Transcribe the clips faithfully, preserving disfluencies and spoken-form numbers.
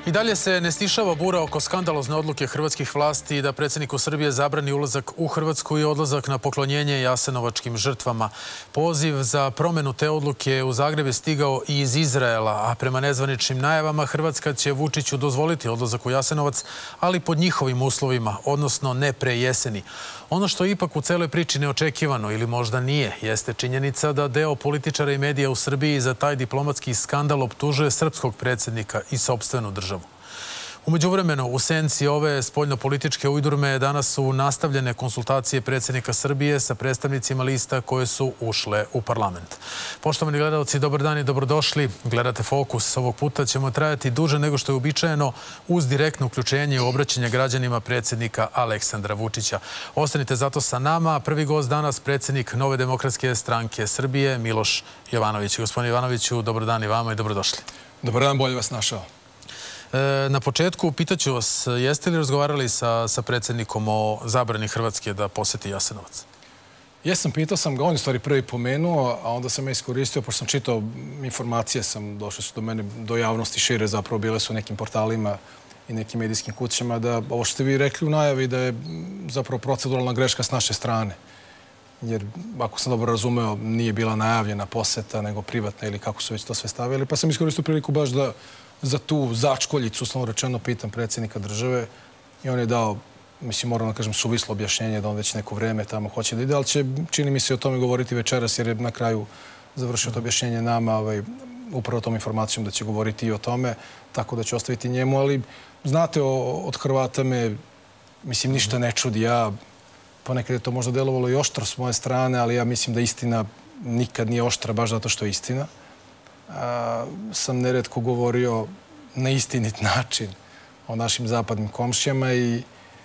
I dalje se ne stišava bura oko skandalozne odluke hrvatskih vlasti da predsjedniku Srbije zabrani ulazak u Hrvatsku i odlazak na poklonjenje jasenovačkim žrtvama. Poziv za promjenu te odluke u Zagreb je stigao i iz Izraela, a prema nezvaničnim najavama Hrvatska će Vučiću dozvoliti odlazak u Jasenovac, ali pod njihovim uslovima, odnosno ne pre jeseni. Ono što je ipak u celoj priči neočekivano ili možda nije, jeste činjenica da deo političara i medija u Srbiji za taj diplomatski skandal optužuje srpskog predsjednika i sopstvenu državu. U međuvremenu, u senci ove spoljnopolitičke ujdurme danas su nastavljene konsultacije predsjednika Srbije sa predstavnicima lista koje su ušle u parlament. Poštovani gledalci, dobar dan i dobrodošli. Gledate Fokus. Ovog puta ćemo trajati duže nego što je uobičajeno uz direktno uključenje u obraćanje građanima predsjednika Aleksandra Vučića. Ostanite zato sa nama. Prvi gost danas predsjednik Nove demokratske stranke Srbije, Miloš Jovanović. Gospodine Jovanoviću, dobar dan i vama i dobrodošli. Dobar dan, bolje vas našao. Na početku pitaću vas, jeste li razgovarali sa, sa predsjednikom o zabrani Hrvatske da poseti Jasenovac? Jesam, pitao sam ga, on je stvari prvi pomenuo, a onda sam ja iskoristio, pošto sam čitao informacije, sam došle su do mene, do javnosti šire, zapravo bile su u nekim portalima i nekim medijskim kućama, da ovo što ste vi rekli u najavi, da je zapravo proceduralna greška s naše strane. Jer, ako sam dobro razumeo, nije bila najavljena poseta, nego privatna ili kako su već to sve stavili. Pa sam iskoristio priliku baš da za tu začkoljicu, uslovno rečeno, pitam predsjednika države i on je dao, mislim, moram da kažem, suvislo objašnjenje da on već neko vreme tamo hoće da ide, ali će, čini mi se, o tome govoriti večeras jer je na kraju završio to objašnjenje nama, ovaj, upravo tom informacijom da će govoriti i o tome, tako da ću ostaviti njemu, ali znate, od Hrvata me, mislim, ništa ne čudi. Ja, ponekad je to možda delovalo i oštro s moje strane, ali ja mislim da istina nikad nije oštra baš zato što je istina. A, sam neretko govorio na istinit način o našim zapadnim komšijama i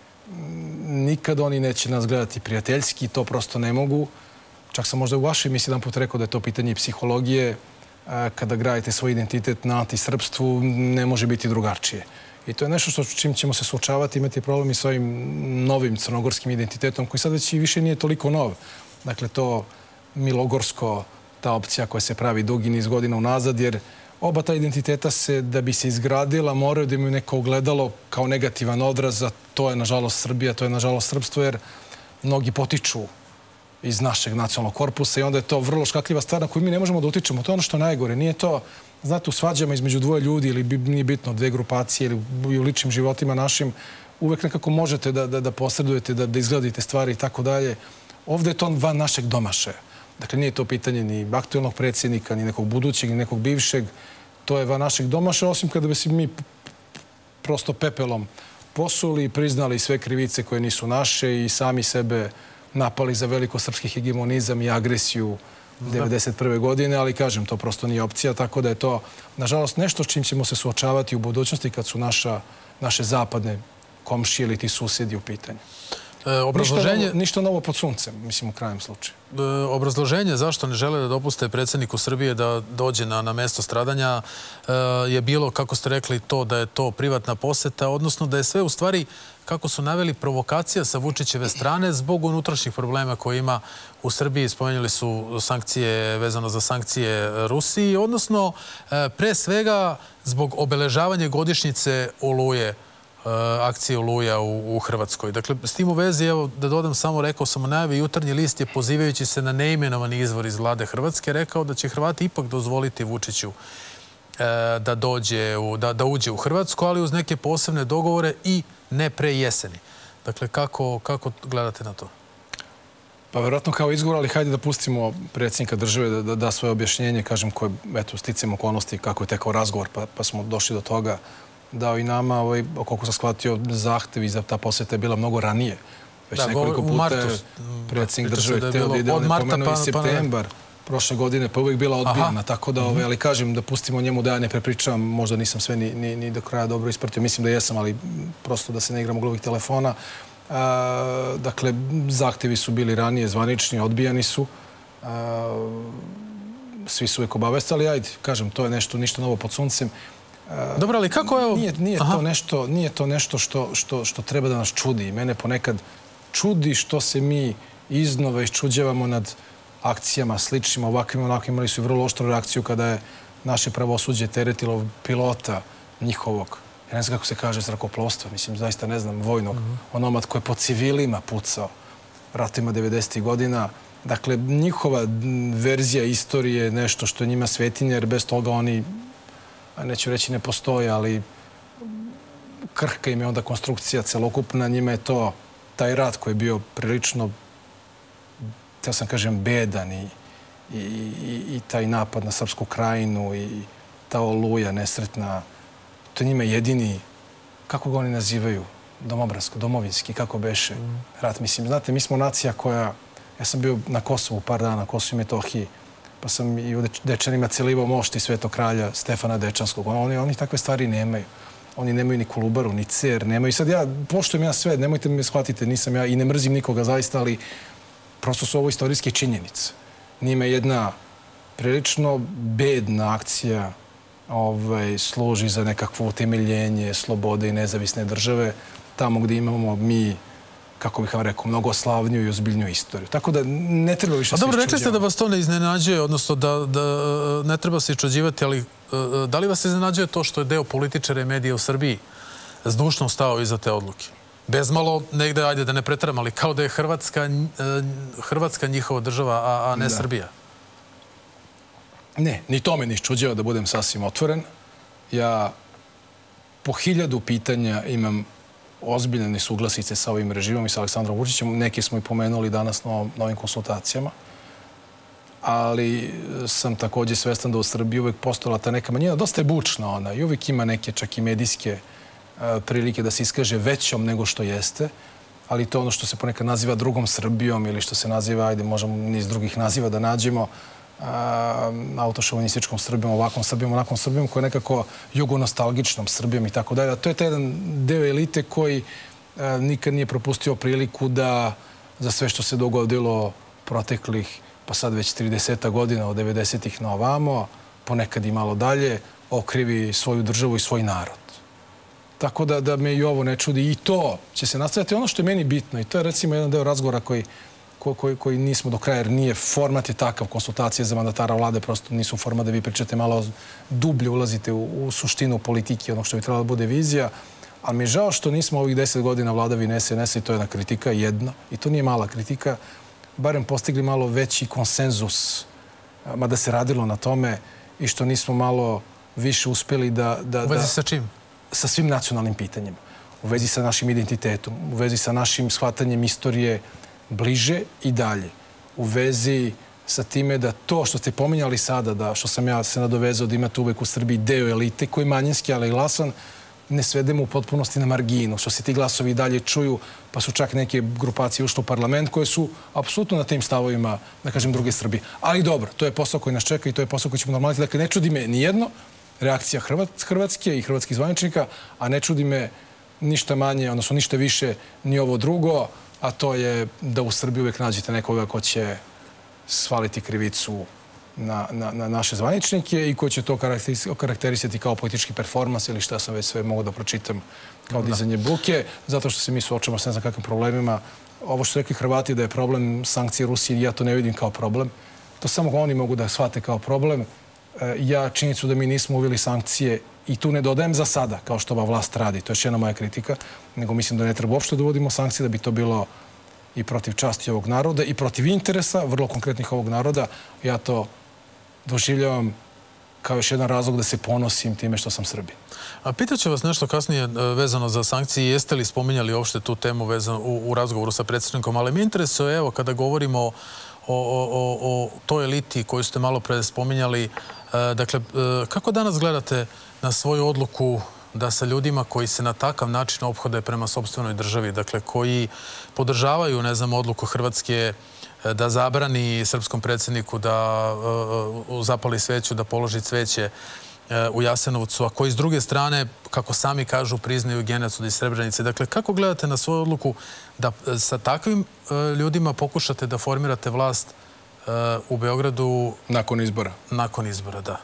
nikad oni neće nas gledati prijateljski, to prosto ne mogu. Čak sam možda u vašoj emisiji jedan put rekao da je to pitanje psihologije. A, kada gradite svoj identitet na antisrpstvu, ne može biti drugačije. I to je nešto što čim ćemo se suočavati, imati problem i s ovim novim crnogorskim identitetom, koji sad već i više nije toliko nov. Dakle, to milogorsko, ta opcija koja se pravi dugi niz godina unazad, jer oba ta identiteta se, da bi se izgradila, moraju da imaju neko ogledalo kao negativan odraz, a to je, nažalost, Srbija, to je, nažalost, srpstvo, jer mnogi potiču iz našeg nacionalnog korpusa i onda je to vrlo škakljiva stvar na koju mi ne možemo da utičemo. To je ono što je najgore. Nije to, znate, u svađama između dvoje ljudi ili nije bitno dve grupacije ili u ličnim životima našim, uvek nekako možete da, da, da posredujete, da, da izgledate stvari i tako dalje. Ovdje je to van našeg domašaja. Dakle, nije to pitanje ni aktualnog predsjednika, ni nekog budućeg, ni nekog bivšeg. To je van našeg domašaja, osim kada bi se mi prosto pepelom posuli i priznali sve krivice koje nisu naše i sami sebe napali za velikosrpski hegemonizam i agresiju devedeset prve godine, ali kažem, to prosto nije opcija, tako da je to, nažalost, nešto s čim ćemo se suočavati u budućnosti kad su naša, naše zapadne komšije ili ti susjedi u pitanju. E, obrazloženje... Ništa novo, ništa novo pod suncem, mislim, u krajem slučaju. E, obrazloženje zašto ne žele da dopuste predsjedniku Srbije da dođe na, na mesto stradanja e, je bilo, kako ste rekli, to da je to privatna poseta, odnosno da je sve u stvari, kako su naveli, provokacija sa Vučićeve strane zbog unutrašnjih problema koje ima u Srbiji. Spomenuli su sankcije vezano za sankcije Rusiji, odnosno pre svega zbog obeležavanja godišnjice Oluje, akcije Oluja u, u Hrvatskoj. Dakle, s tim u vezi, evo, da dodam samo, rekao sam u najavi, Jutarnji list je, pozivajući se na neimenovani izvor iz vlade Hrvatske, rekao da će Hrvati ipak dozvoliti Vučiću da dođe, u, da, da uđe u Hrvatsku, ali uz neke posebne dogovore i ne pre jeseni. Dakle, kako, kako gledate na to? Pa verovatno kao izgovor, ali hajde da pustimo predsjednika države da, da da svoje objašnjenje, kažem, koje, eto, sticam okolnosti kako je tekao razgovor, pa, pa smo došli do toga, dao i nama, ovaj, koliko sam shvatio, zahtevi za ta posjeta je bila mnogo ranije. Već da, nekoliko puta je predsjednik države hteo da ide, on je pomenuo i septembar prošle godine, pa uvijek bila odbijena, tako da, ovaj, ali kažem da pustimo njemu da ja ne prepričavam, možda nisam sve ni, ni, ni do kraja dobro ispratio, mislim da jesam, ali prosto da se ne igramo glavih telefona. A, dakle, zahtevi su bili ranije zvanični, odbijani su. A, svi su uvijek obavestali, ajde, kažem, to je nešto, ništa novo pod suncem. A, dobro, ali kako je... Nije, nije, to, nešto, nije to nešto što, što, što treba da nas čudi. Mene ponekad čudi što se mi iznova iščuđavamo nad akcijama sličnim, ovakvim, onakvim, imali su i vrlo oštru reakciju kada je naše pravosuđe teretilo pilota njihovog ja ne znam kako se kaže zrakoplovstva, mislim, zaista ne znam, vojnog, onomad koji je po civilima pucao ratima devedesetih godina. Dakle, njihova verzija istorije je nešto što je njima svetinje, jer bez toga oni, neću reći ne postoje, ali krhka im je onda konstrukcija celokupna, njima je to taj rat koji je bio prilično, ja sam kažem, bedan i, i, i taj napad na Srpsku krajinu i ta oluja nesretna, to je njima jedini, kako ga oni nazivaju, domobransko, domovinski, kako beše rat. Mislim, znate, mi smo nacija koja, ja sam bio na Kosovu par dana, na Kosovu i Metohiji, pa sam i u Dečanima celivao mošti Svetog kralja Stefana Dečanskog. Oni, oni takve stvari nemaju. Oni nemaju ni Kolubaru, ni Cer, nemaju. Sad ja, poštujem ja sve, nemojte me shvatite, nisam ja i ne mrzim nikoga zaista, ali prosto su ovo istorijske činjenice. Njima jedna prilično bedna akcija ovaj, služi za nekakvo utemeljenje slobode i nezavisne države, tamo gdje imamo mi, kako bih vam rekao, mnogo slavniju i ozbiljniju istoriju. Tako da ne treba više se iščuđivati. Dobro, rekli ste da vas to ne iznenađuje, odnosno da, da ne treba se iščuđivati, ali da li vas iznenađuje to što je deo političara i medija u Srbiji zdušno stao iza te odluke? Bezmalo, negde, ajde da ne pretram, ali kao da je Hrvatska, Hrvatska njihova država, a, a ne da. Srbija. Ne, ni to me ne iščuđava, da budem sasvim otvoren. Ja po hiljadu pitanja imam ozbiljne nesuglasice sa ovim režimom i sa Aleksandrom Vučićem. Neke smo i pomenuli danas na ovim konsultacijama. Ali sam također svestan da u Srbiji uvek postojala ta neka manjina. Dosta je bučna ona i uvek ima neke čak i medijske prilike da se iskaže većom nego što jeste. Ali to je ono što se ponekad naziva drugom Srbijom ili što se naziva, ajde, možemo niz drugih naziva da nađemo, autošovinističkom Srbijom, ovakvom Srbijom, onakvom Srbijom, koja je nekako jugonostalgičnom Srbijom i tako dalje. To je taj jedan deo elite koji nikad nije propustio priliku da za sve što se dogodilo proteklih, pa sad već trideseta godina, od devedesetih na ovamo, ponekad i malo dalje, okrivi svoju državu i svoj narod. Tako da, da me i ovo ne čudi. I to će se nastaviti. Ono što je meni bitno, i to je recimo jedan deo razgovora koji Koji, koji nismo do kraja, jer nije format je takav, konsultacije za mandatara vlade prosto nisu format da vi pričate malo dublje, ulazite u, u suštinu politike, onog što bi trebala da bude vizija, ali mi je žao što nismo ovih deset godina vladavine es en es i to je jedna kritika, jedna, i to nije mala kritika, barem postigli malo veći konsenzus, mada se radilo na tome, i što nismo malo više uspeli da... da u vezi sa čim? Sa svim nacionalnim pitanjima. U vezi sa našim identitetom, u vezi sa našim shvatanjem istorije bliže i dalje. U vezi sa time da to što ste pominjali sada, da što sam ja se nadovezao da imate uvek u Srbiji deo elite koji je manjinski, ali glasan, ne svedemo u potpunosti na marginu. Što se ti glasovi i dalje čuju, pa su čak neke grupacije ušle u parlament koje su apsolutno na tim stavovima, da kažem, druge Srbije. Ali dobro, to je posao koji nas čeka i to je posao koji ćemo normaliti. Dakle, ne čudi me nijedno reakcija Hrvatske i hrvatskih zvaničnika, a ne čudi me ništa manje, odnosno ništa više ni ovo drugo, a to je da u Srbiji uvijek nađete nekoga ko će svaliti krivicu na, na, na naše zvaničnike i ko će to karakterisati kao politički performans ili što ja sam već sve mogu da pročitam kao dizanje buke, zato što se mi suočamo s ne znam kakvim problemima. Ovo što su rekli Hrvati da je problem sankcije Rusije, ja to ne vidim kao problem. To samo oni mogu da shvate kao problem. Ja činjenicu da mi nismo uveli sankcije i tu ne dodajem za sada, kao što ova vlast radi, to je još jedna moja kritika, nego mislim da ne treba uopšte da uvodimo sankcije, da bi to bilo i protiv časti ovog naroda i protiv interesa, vrlo konkretnih ovog naroda. Ja to doživljavam kao još jedan razlog da se ponosim time što sam Srbin. A pitaću vas nešto kasnije vezano za sankcije. Jeste li spominjali uopšte tu temu vezano u, u razgovoru sa predsjednikom? Ali mi interesuje, evo, kada govorimo o, o, o, o toj eliti koju ste malo pre spominjali, dakle, kako danas gledate na svoju odluku da sa ljudima koji se na takav način ophode prema sopstvenoj državi, dakle, koji podržavaju, ne znam, odluku Hrvatske da zabrani srpskom predsjedniku da zapali sveću, da položi cveće u Jasenovcu, a koji s druge strane, kako sami kažu, priznaju genocid iz Srebrenice. Dakle, kako gledate na svoju odluku da sa takvim ljudima pokušate da formirate vlast u Beogradu... Nakon izbora. Nakon izbora, da.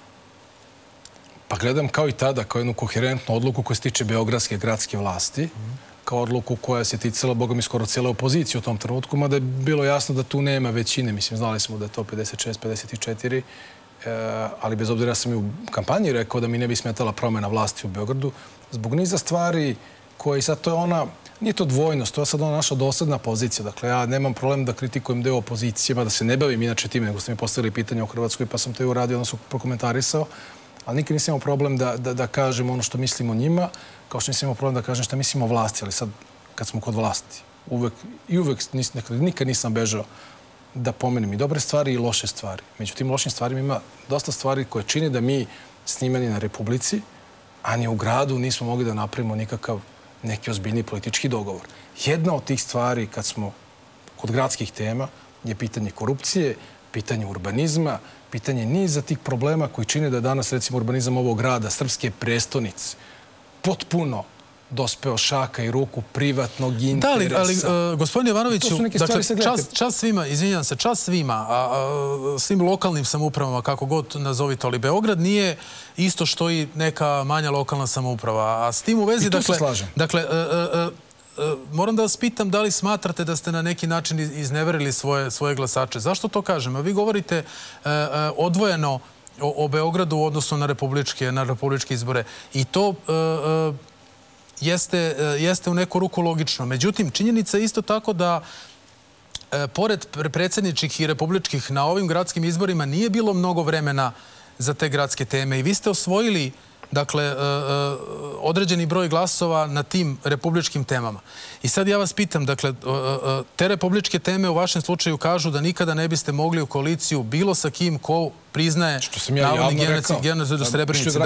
Pa gledam kao i tada, kao jednu koherentnu odluku koja se tiče beogradske gradske vlasti, kao odluku koja se ticala, boga mi, skoro cijele opozicije u tom trenutku, mada je bilo jasno da tu nema većine. Mislim, znali smo da je to pedeset šest pedeset četiri ali bez obzira sam i u kampanji rekao da mi ne bi smetala promjena vlasti u Beogradu, zbog niza stvari koje sad to je ona, nije to dvojnost, to je sad ona naša dosadna pozicija. Dakle, ja nemam problem da kritikujem deo opozicije, da se ne bavim inače time, nego ste mi postavili pitanje o Hrvatskoj, pa sam to i uradio, odnosno prokomentarisao, ali nikad nisam imao problem da, da, da kažem ono što mislim o njima, kao što nisam imao problem da kažem što mislim o vlasti, ali sad kad smo kod vlasti, uvek, i uvek nis, nikad nisam bežao da pomenem i dobre stvari i loše stvari. Među tim lošim stvarima ima dosta stvari koje čine da mi snimani na Republici, a ni u gradu nismo mogli da napravimo nikakav neki ozbiljni politički dogovor. Jedna od tih stvari, kad smo kod gradskih tema, je pitanje korupcije, pitanje urbanizma, pitanje niza tih problema koji čine da danas, recimo, urbanizam ovog grada, srpske prestonice, potpuno dospeo šaka i ruku privatnog interesa. Da, ali, ali gospodine Jovanoviću, dakle, čast, čast svima, izvinjam se, čast svima, a, a, svim lokalnim samoupravama, kako god nazovite, ali Beograd nije isto što i neka manja lokalna samouprava. A s tim u vezi, dakle, dakle a, a, a, moram da vas pitam da li smatrate da ste na neki način izneverili svoje, svoje glasače. Zašto to kažem? Vi govorite a, a, odvojeno o, o Beogradu u odnosu na republičke, na republičke izbore. I to a, a, Jeste, jeste u neku ruku logično. Međutim, činjenica je isto tako da e, pored predsjedničkih i republičkih na ovim gradskim izborima nije bilo mnogo vremena za te gradske teme i vi ste osvojili dakle, e, e, određeni broj glasova na tim republičkim temama. I sad ja vas pitam, dakle, e, te republičke teme u vašem slučaju kažu da nikada ne biste mogli u koaliciju bilo sa kim ko priznaje navodni genocid u Srebrenici.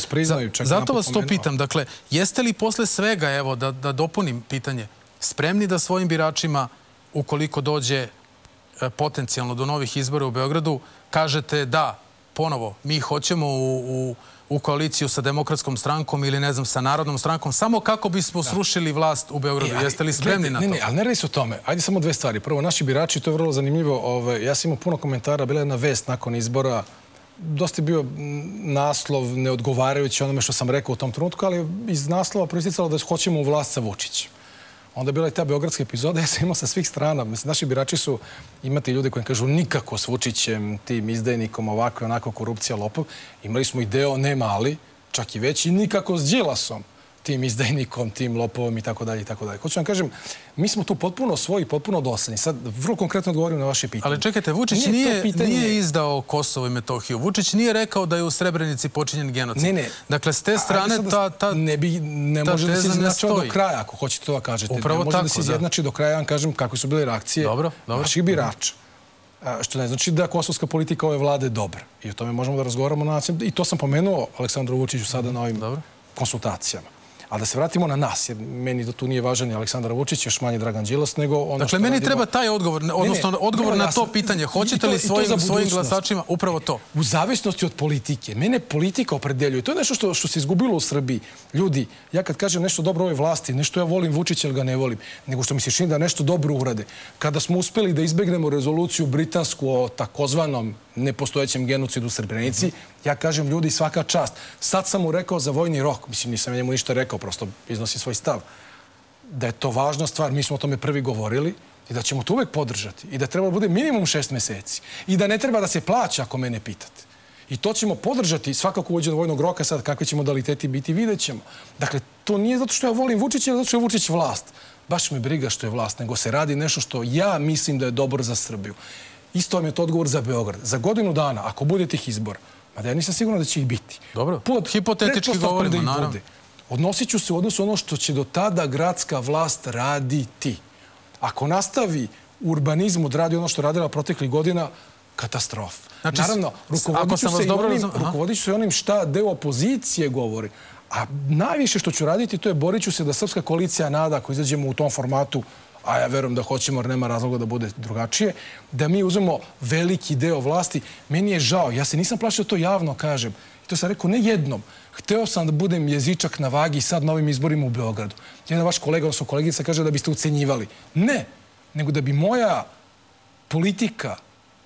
Zato vas to pitam. Dakle, jeste li posle svega, evo, da, da dopunim pitanje, spremni da svojim biračima, ukoliko dođe e, potencijalno do novih izbora u Beogradu, kažete da, ponovo, mi hoćemo u, u u koaliciju sa Demokratskom strankom ili, ne znam, sa Narodnom strankom, samo kako bismo srušili vlast u Beogradu. Jeste li spremni na to? Ne, ne, ali ne radi se o tome. Ajde samo dve stvari. Prvo, naši birači, to je vrlo zanimljivo. Ja sam imao puno komentara, bila je jedna vest nakon izbora. Dosta je bio naslov neodgovarajući onome što sam rekao u tom trenutku, ali iz naslova proisticalo da hoćemo u vlast sa Vučićem. Onda je bila i ta beogradska epizoda, ja sam imao sa svih strana. Mislim, naši birači su, imate ljude koji kažu nikako s Vučićem, tim izdajnikom, ovako i onako, korupcija, lopov. Imali smo i deo, ne mali, čak i veći, nikako s Đilasom, tim izdajnikom, tim lopovom i tako dalje i tako dalje. Hoću vam kažem, mi smo tu potpuno svoji, potpuno dosadni. Sad vrlo konkretno odgovorim na vaše pitanje. Ali čekajte, Vučić nije, pitanje... nije izdao Kosovo i Metohiju. Vučić nije rekao da je u Srebrenici počinjen genocid. Ne, ne. Dakle, s te strane ta, ta, ne, bi, ne može da se izjednačava do kraja, ako hoćete to da kažete. Upravo ne može tako, da se izjednači do kraja, vam kažem kako su bile reakcije dobro, dobro. naših birača. Što ne znači da kosovska politika ove vlade je dobra. I o tome možemo da razgovaramo na način. I to sam pomenuo Aleksandru Vučiću sada na ovim dobro. konsultacijama. Ali da se vratimo na nas, jer meni to tu nije važan ni Aleksandar Vučić, još manje Dragan Đilas, nego ono dakle, što meni radimo... treba taj odgovor, odnosno ne, ne, odgovor na to pitanje. Hoćete li svojim, svojim glasačima upravo to? U zavisnosti od politike. Mene politika opredeljuje. To je nešto što, što se izgubilo u Srbiji. Ljudi, ja kad kažem nešto dobro ovoj vlasti, nešto ja volim Vučića ili ga ne volim, nego što mi se čini da nešto dobro urade. Kada smo uspeli da izbegnemo rezoluciju britansku o takozvanom nepostojećem genocidu u Srebrenici, mm-hmm. ja kažem ljudi svaka čast. Sad sam mu rekao za vojni rok, mislim nisam njemu ništa rekao, prosto iznosim svoj stav, da je to važna stvar, mi smo o tome prvi govorili i da ćemo to uvek podržati i da treba da bude minimum šest meseci i da ne treba da se plaća ako mene pitate. I to ćemo podržati svakako uvođenje vojnog roka, sad kakvi će modaliteti biti, vidjet ćemo. Dakle, to nije zato što ja volim Vučića, ili zato što je Vučić vlast. Baš me briga što je vlast, nego se radi nešto što ja mislim da je dobro za Srbiju. Isto vam je to odgovor za Beograd. Za godinu dana, ako bude tih izbora, mada ja nisam siguran da će ih biti. Dobro, pod hipotetički govorimo, da naravno. Odnosit ću se u odnosu ono što će do tada gradska vlast raditi. Ako nastavi urbanizmu da radi ono što radila proteklih godina, katastrofa. Znači, naravno, rukovodit ću se, dobro... onim, rukovodit ću se onim šta deo opozicije govori. A najviše što ću raditi, to je borit ću se da Srpska koalicija nada, ako izađemo u tom formatu, a ja verujem da hoćemo, jer nema razloga da bude drugačije, da mi uzmemo veliki deo vlasti. Meni je žao, ja se nisam plašio da to javno kažem. I to sam rekao ne jednom. Hteo sam da budem jezičak na vagi sad na ovim izborima u Beogradu. Jedan vaš kolega, odnosno kolegica, kaže da biste ucenjivali. Ne, nego da bi moja politika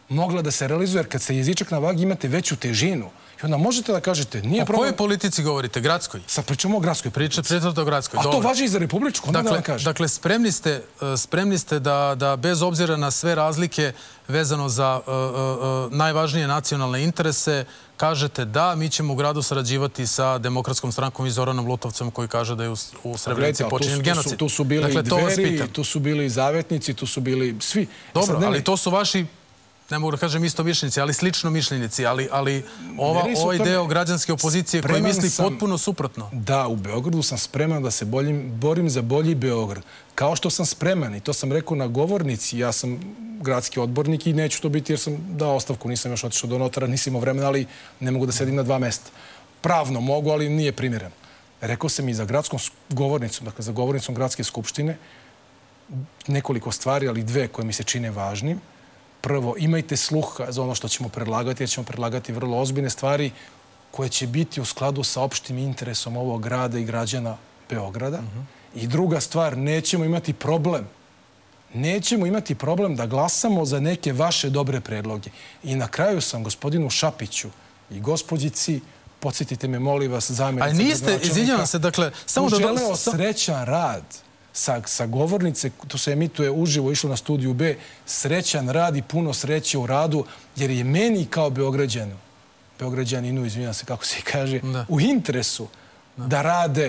mogla da se realizuje, jer kad ste jezičak na vagi imate veću težinu. I onda možete da kažete, nije problem... O kojoj politici govorite? Gradskoj? Sad pričamo o gradskoj politici. Pričate o gradskoj, a dobro. A to važi i za republičku, onda da vam kažem. Dakle, spremni ste, spremni ste da, da bez obzira na sve razlike vezano za uh, uh, najvažnije nacionalne interese, kažete da, mi ćemo u gradu sarađivati sa Demokratskom strankom i Zoranom Lutovcem koji kaže da je u, u Srebrenici počinjen genocid. Tu su bili dakle, Dveri, tu su bili Zavetnici, tu su bili svi. Dobro, ali to su vaši, ne mogu da kažem isto mišljenici, ali slično mišljenici, ali, ali ova, ovaj deo građanske opozicije koji misli sam, potpuno suprotno. Da, u Beogradu sam spreman da se boljim, borim za bolji Beograd. Kao što sam spreman, i to sam rekao na govornici, ja sam gradski odbornik i neću to biti jer sam dao ostavku, nisam još otišao do notara, nisam imao vremena, ali ne mogu da sedim na dva mesta. Pravno mogu, ali nije primjereno. Rekao sam i za gradskom govornicom, dakle za govornicom gradske skupštine, nekoliko stvari, ali dve koje mi se čine važnim. Prvo, imajte sluha za ono što ćemo predlagati, jer ćemo predlagati vrlo ozbiljne stvari koje će biti u skladu sa opštim interesom ovog grada i građana Beograda. I druga stvar, nećemo imati problem. Nećemo imati problem da glasamo za neke vaše dobre predloge. I na kraju sam gospodinu Šapiću i gospođici, podsjetite me, molim vas, zamjenica gradonačelnika. Ali niste, izvinjavam se, dakle, samo da... Želeo srećan rad sa, sa govornice, to se emituje uživo, išlo na studiju B, srećan rad i puno sreće u radu, jer je meni kao Beograđanu, Beograđaninu, izvinjam se kako se kaže, da. U interesu da, da rade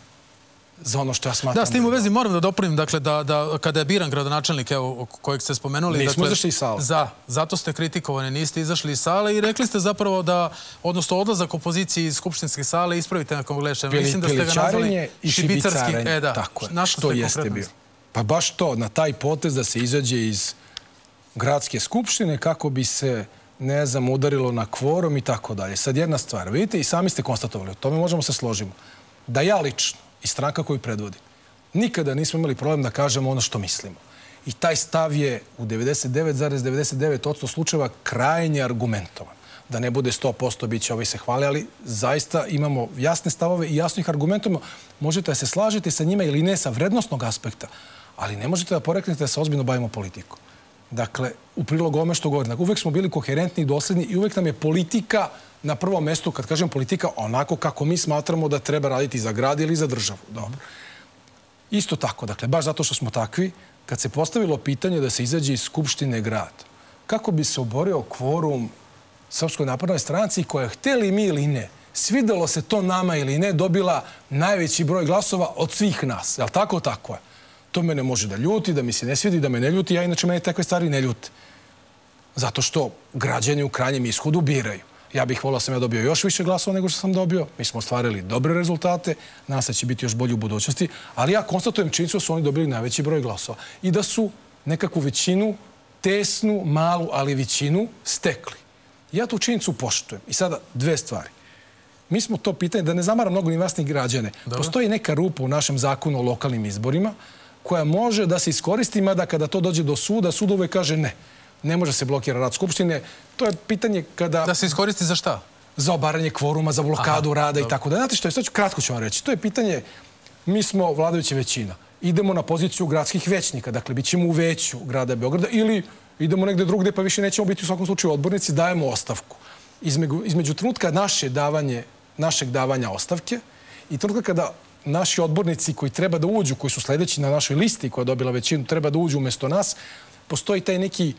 za ono što ja smatram. Da, s tim u vezi moram da dopunim, dakle, da, da kada je biran gradonačelnik, evo, kojeg ste spomenuli... Nismo dakle, izašli iz sale. Za, zato ste kritikovani, niste izašli iz sale i rekli ste zapravo da, odnosno odlazak opozicije iz skupštinske sale, ispravite na kom glešem. Mislim da ste ga nazvali i šibicarenje. E, da, tako je. Što jeste bio? Pa baš to, na taj potez da se izađe iz gradske skupštine kako bi se, ne znam, udarilo na kvorum i tako dalje. Sad jedna stvar, vidite, i sami ste konstatovali, o tome možemo se složimo, da ja lično i stranka koju predvodim, nikada nismo imali problem da kažemo ono što mislimo. I taj stav je u devedeset devet zarez devedeset devet posto slučajeva krajnje argumentovan. Da ne bude sto posto biće ovaj se hvali, ali zaista imamo jasne stavove i jasno ih argumentujemo. Možete da se slažete sa njima ili ne sa vrednostnog aspekta, ali ne možete da poreknete da se ozbiljno bavimo politikom. Dakle, u prilog ovome što govorim, dakle, uvek smo bili koherentni i dosledni i uvek nam je politika na prvom mestu, kad kažem politika, onako kako mi smatramo da treba raditi za grad ili za državu. Dobro. Isto tako, dakle, baš zato što smo takvi, kad se postavilo pitanje da se izađe iz Skupštine grad, kako bi se oborio kvorum Srpskoj naprednoj stranci koja, hteli mi ili ne, svidelo se to nama ili ne, dobila najveći broj glasova od svih nas. Jel' tako? Tako je. To mene može da ljuti, da mi se ne svidi, da me ne ljuti. Ja inače mene takve stvari ne ljute. Zato što građani u krajnjem ishodu biraju. Ja bih volio da sam ja dobio još više glasova nego što sam dobio. Mi smo ostvarili dobre rezultate. Nas će biti još bolji u budućnosti. Ali ja konstatujem činjenicu da su oni dobili najveći broj glasova. I da su nekakvu većinu, tesnu, malu, ali većinu stekli. Ja tu činjenicu poštujem. I sada dve stvari. Mi smo to pitanje, da ne zamara mnogo ni vas ni građane. Dobre. Postoji neka rupa u našem zakonu o lokalnim izborima koja može da se iskoristi, mada kada to dođe do suda, sud uvek kaže ne. Ne može se blokira rad Skupštine. To je pitanje kada... Da se iskoristi za šta? Za obaranje kvoruma, za blokadu Aha, rada dobro. I tako da. Znate što je, sad ću, kratko ću vam reći. To je pitanje, mi smo vladajuća većina. Idemo na poziciju gradskih većnika, dakle, bit ćemo u veću grada Beograda ili idemo negde drugde pa više nećemo biti u svakom slučaju odbornici, dajemo ostavku. Između, između trenutka naše davanje, našeg davanja ostavke i trenutka kada naši odbornici koji treba da uđu, koji su sledeći na našoj listi koja je dobila većinu, treba da uđu umjesto nas, postoji taj neki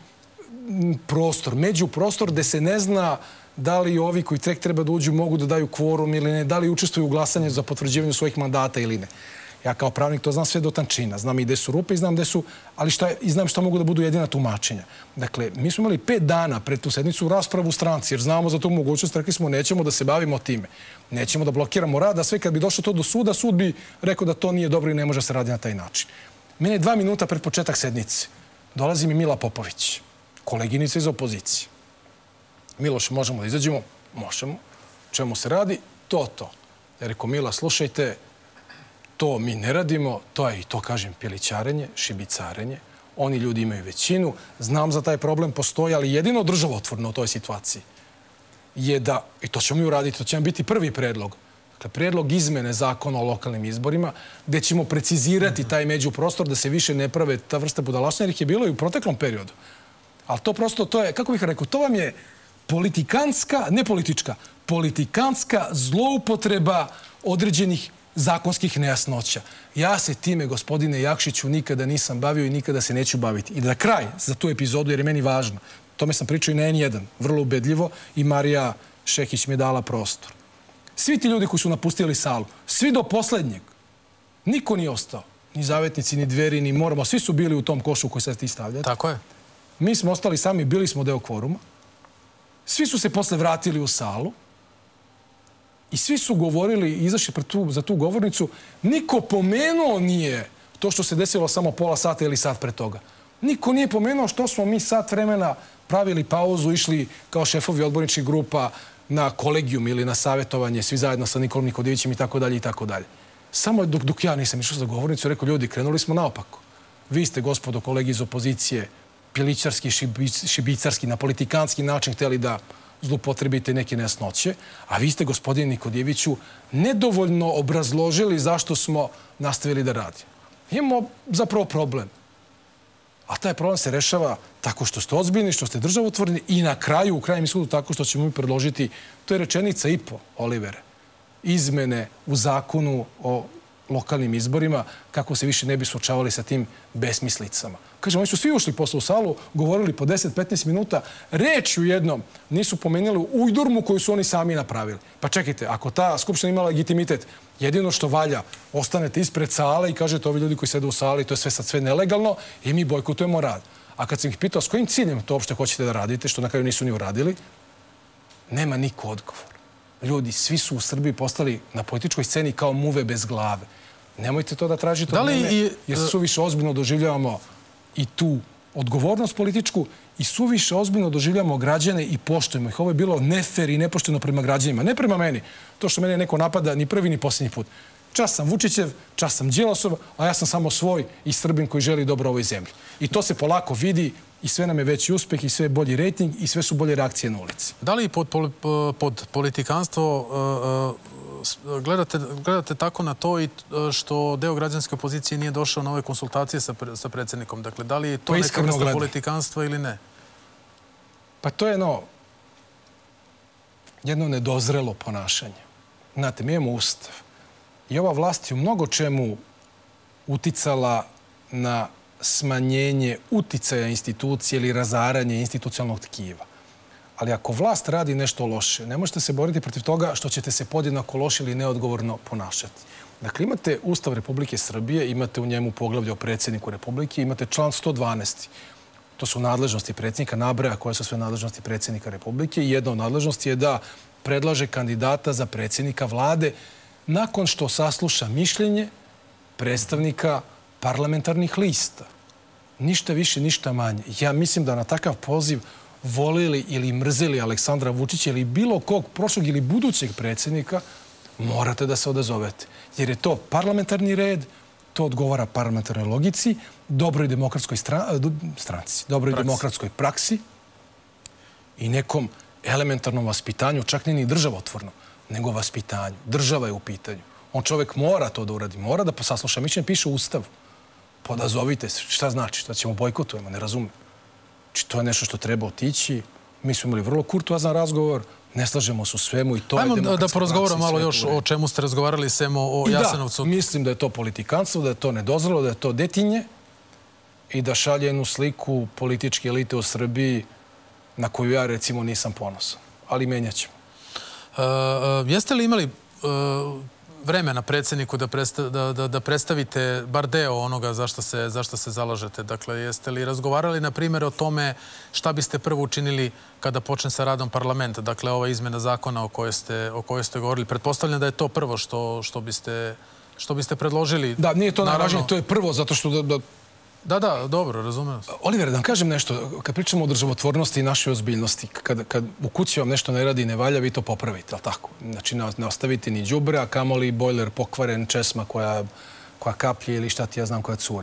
prostor, među prostor gde se ne zna da li ovi koji tek treba da uđu mogu da daju kvorum ili ne, da li učestvuju u glasanju za potvrđivanje svojih mandata ili ne. Ja kao pravnik to znam sve do tančina. Znam i gde su rupe i znam gde su, ali šta, i znam šta mogu da budu jedina tumačenja. Dakle, mi smo imali pet dana pred tu sednicu raspravu u stranci, jer znamo za tu mogućnost, rekli smo nećemo da se bavimo time. Nećemo da blokiramo rad, a sve kad bi došlo to do suda, sud bi rekao da to nije dobro i ne može se raditi na taj način. Mene je dva minuta pred početak sednice. Dolazi mi Mila Popović, koleginica iz opozicije. Miloš, možemo da izađemo? Možemo. Čemu se radi? To, to. Ja rekao, Mila, slušajte, to mi ne radimo, to je i to, kažem, pjelićarenje, šibicarenje. Oni ljudi imaju većinu. Znam za taj problem, postoji, ali jedino državotvorno u toj situaciji je da, i to ćemo mi uraditi, to će nam biti prvi predlog, dakle, predlog izmene zakona o lokalnim izborima, gde ćemo precizirati taj međuprostor da se više ne prave ta vrsta budalaština, jer ih je bilo i u proteklom periodu. Ali to prosto, to je, kako bih rekao, to vam je politikanska, ne politička, politikanska zloupotreba određenih zakonskih nejasnoća. Ja se time, gospodine Jakšiću, nikada nisam bavio i nikada se neću baviti. I da kraj za tu epizodu, jer je meni važno, tome sam pričao i na en jedan, vrlo ubedljivo, i Marija Šehić mi je dala prostor. Svi ti ljudi koji su napustili salu, svi do poslednjeg, niko nije ostao. Ni Zavetnici, ni Dveri, ni Moramo. Svi su bili u tom košu koji sad ti stavljate. Tako je. Mi smo ostali sami, bili smo deo kvoruma. Svi su se posle vratili u salu i svi su govorili, izašli za tu govornicu. Niko pomenuo nije to što se desilo samo pola sata ili sat pre toga. Niko nije pomenuo što smo mi sat vremena pravili pauzu, išli kao šefovi odborničkih grupa na kolegijum ili na savjetovanje, svi zajedno sa Nikolom Nikodićem i tako dalje i tako dalje. Samo dok, dok ja nisam išao za govornicu, rekao, ljudi, krenuli smo naopako. Vi ste, gospodo, kolegi iz opozicije, pilićarski, šibicarski, na politikanski način hteli da zlupotrebite neke nejasnoće, a vi ste, gospodine Nikodijeviću, nedovoljno obrazložili zašto smo nastavili da radimo. Imamo zapravo problem. A taj problem se rešava tako što ste ozbiljni, što ste državotvorni i na kraju, u krajnjem ishodu, tako što ćemo mi predložiti, to je rečenica i po, Olivere, izmene u zakonu o lokalnim izborima, kako se više ne bi suočavali sa tim besmislicama. Kažem, oni su svi ušli posle u salu, govorili po deset do petnaest minuta, reč u jednom nisu pomenuli ujdurmu koju su oni sami napravili. Pa čekajte, ako ta skupština ima legitimitet, jedino što valja, ostanete ispred sale i kažete ovi ljudi koji sede u sali, to je sve sad sve nelegalno i mi bojkotujemo rad. A kad sam ih pitao s kojim ciljem to uopšte hoćete da radite, što na kraju nisu ni uradili, nema niko odgovor. Ljudi, svi su u Srbiji postali na političkoj sceni kao muve bez glave. Nemojte to da tražite od mene, jer suviše ozbiljno doživljavamo i tu odgovornost političku i suviše ozbiljno doživljavamo građane i poštujemo ih. Ovo je bilo nefer i nepošteno prema građanima. Ne prema meni. To što mene neko napada ni prvi ni posljednji put. Čas sam Vučićev, čas sam Đilasov, a ja sam samo svoj i Srbin koji želi dobro ovoj zemlji. I to se polako vidi i sve nam je veći uspeh i sve je bolji rejting i sve su bolje reakcije na ulici. Da li pod, pod politikanstvo gledate, gledate tako na to i što deo građanske opozicije nije došao na ove konsultacije sa, sa predsjednikom? Dakle, da li je to neka vrsta politikanstva ili ne? Pa to je jedno, jedno nedozrelo ponašanje. Znate, mi imamo ustav. I ova vlast je u mnogo čemu uticala na smanjenje uticaja institucije ili razaranje institucionalnog tkiva. Ali ako vlast radi nešto loše, ne možete se boriti protiv toga što ćete se podjednako loše ili neodgovorno ponašati. Dakle, imate Ustav Republike Srbije, imate u njemu poglavlje o predsjedniku Republike, imate član sto dvanaest. To su nadležnosti predsjednika, nabraja koje su sve nadležnosti predsjednika Republike i jedna od nadležnosti je da predlaže kandidata za predsjednika vlade nakon što sasluša mišljenje predstavnika parlamentarnih lista. Ništa više, ništa manje. Ja mislim da na takav poziv volili ili mrzili Aleksandra Vučića ili bilo kog prošlog ili budućeg predsjednika, morate da se odazovete. Jer je to parlamentarni red, to odgovara parlamentarnoj logici, dobroj demokratskoj stranci, dobroj demokratskoj praksi i nekom elementarnom vaspitanju, čak ne ni državotvorno, nego vaspitanju. Država je u pitanju. On čovjek mora to da uradi, mora da posasluša mišljenje, piše u Ustavu. Podazovite se. Šta znači? Šta ćemo bojkotujemo? Ne razumijem. Znači, to je nešto što treba otići. Mi smo imali vrlo kurtoazan razgovor, ne slažemo se u svemu i to je demokratska praksa. Ajmo da porazgovaramo malo još o čemu ste razgovarali, Semo, o Jasenovcu. I da, mislim da je to politikanstvo, da je to nedozvoljeno, da je to detinje i da šalje jednu sliku političke elite u Srbiji na koju ja, recimo, nisam ponosan. Ali menjat ćemo. Jeste li imali vremena predsjedniku da predstavite bar deo onoga zašto se zalažete? Dakle, jeste li razgovarali, na primjer, o tome šta biste prvo učinili kada počne sa radom parlamenta? Dakle, ova izmena zakona o kojoj ste govorili. Pretpostavljam da je to prvo što biste predložili. Da, nije to najvažnije. To je prvo, zato što... Da, da, dobro, razumijem se. Oliver, da vam kažem nešto. Kad pričamo o državotvornosti i našoj ozbiljnosti, kad u kući vam nešto ne radi i ne valja, vi to popravite, ali tako? Znači, ne ostavite ni đubre, a kamoli bojler pokvaren, česma koja kaplje ili šta ti ja znam koja curi.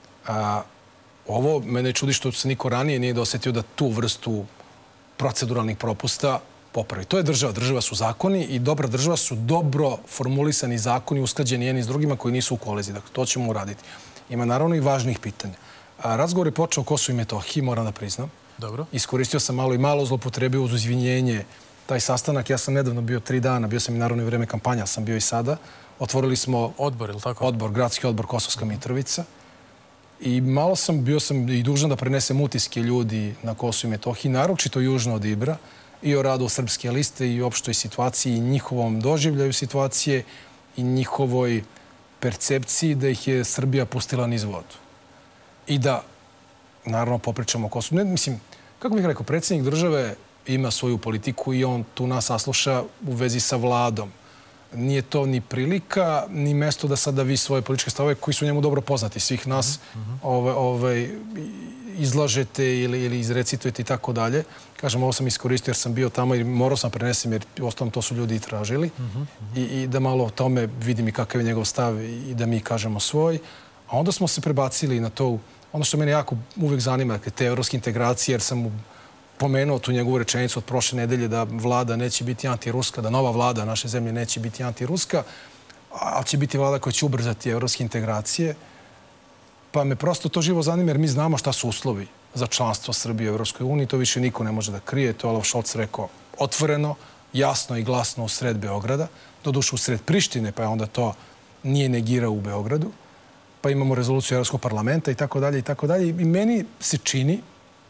Ovo mene čudi što se niko ranije nije dosetio da tu vrstu proceduralnih propusta popravi. To je država. Država su zakoni i dobra država su dobro formulisani zakoni, usklađeni jedni s drugima koji nisu u koliziji. Dakle, to ćemo uraditi. Ima naravno i važnih pitanja. Razgovor je počeo o Kosovu i Metohiji, moram da priznam. Dobro. Iskoristio sam malo i malo zlopotrebio uz izvinjenje taj sastanak. Ja sam nedavno bio tri dana, bio sam i Narodno vreme kampanja, sam bio i sada. Otvorili smo odbor, ili tako? Odbor, gradski odbor Kosovska Mitrovica. I malo sam, bio sam i dužan da prenesem utiske ljudi na Kosovu i Metohiji, naročito južno od Ibra, i o radu Srpske liste i opštoj situaciji i njihovom doživljaju situacije i njihovoj percepciji da ih je Srbija pustila niz vodu. I da, naravno, popričamo o Kosovu. Ne, mislim, kako bih rekao, predsjednik države ima svoju politiku i on tu nas sasluša u vezi sa vladom. Nije to ni prilika, ni mesto da sada vi svoje političke stavove koji su njemu dobro poznati. Svih nas ove, ove, izlažete ili, ili izrecitujete i tako dalje. Kažem, ovo sam iskoristio jer sam bio tamo i morao sam prenesem jer ostalom to su ljudi i tražili. I, I da malo o tome vidim i kakav je njegov stav i da mi kažemo svoj. A onda smo se prebacili na to, ono što mene jako uvijek zanima, te evropske integracije, jer sam pomenuo tu njegovu rečenicu od prošle nedelje da vlada neće biti antiruska, da nova vlada naše zemlje neće biti antiruska, ali će biti vlada koja će ubrzati evropske integracije. Pa me prosto to živo zanima jer mi znamo šta su uslovi za članstvo Srbije u Evropskoj uniji. To više niko ne može da krije. To je Olaf Scholz rekao otvoreno, jasno i glasno u sred Beograda. Doduše u sred Prištine, pa je onda to nije negirao u Beogradu. Pa imamo rezoluciju Evropskog parlamenta i tako dalje i tako dalje. I meni se čini,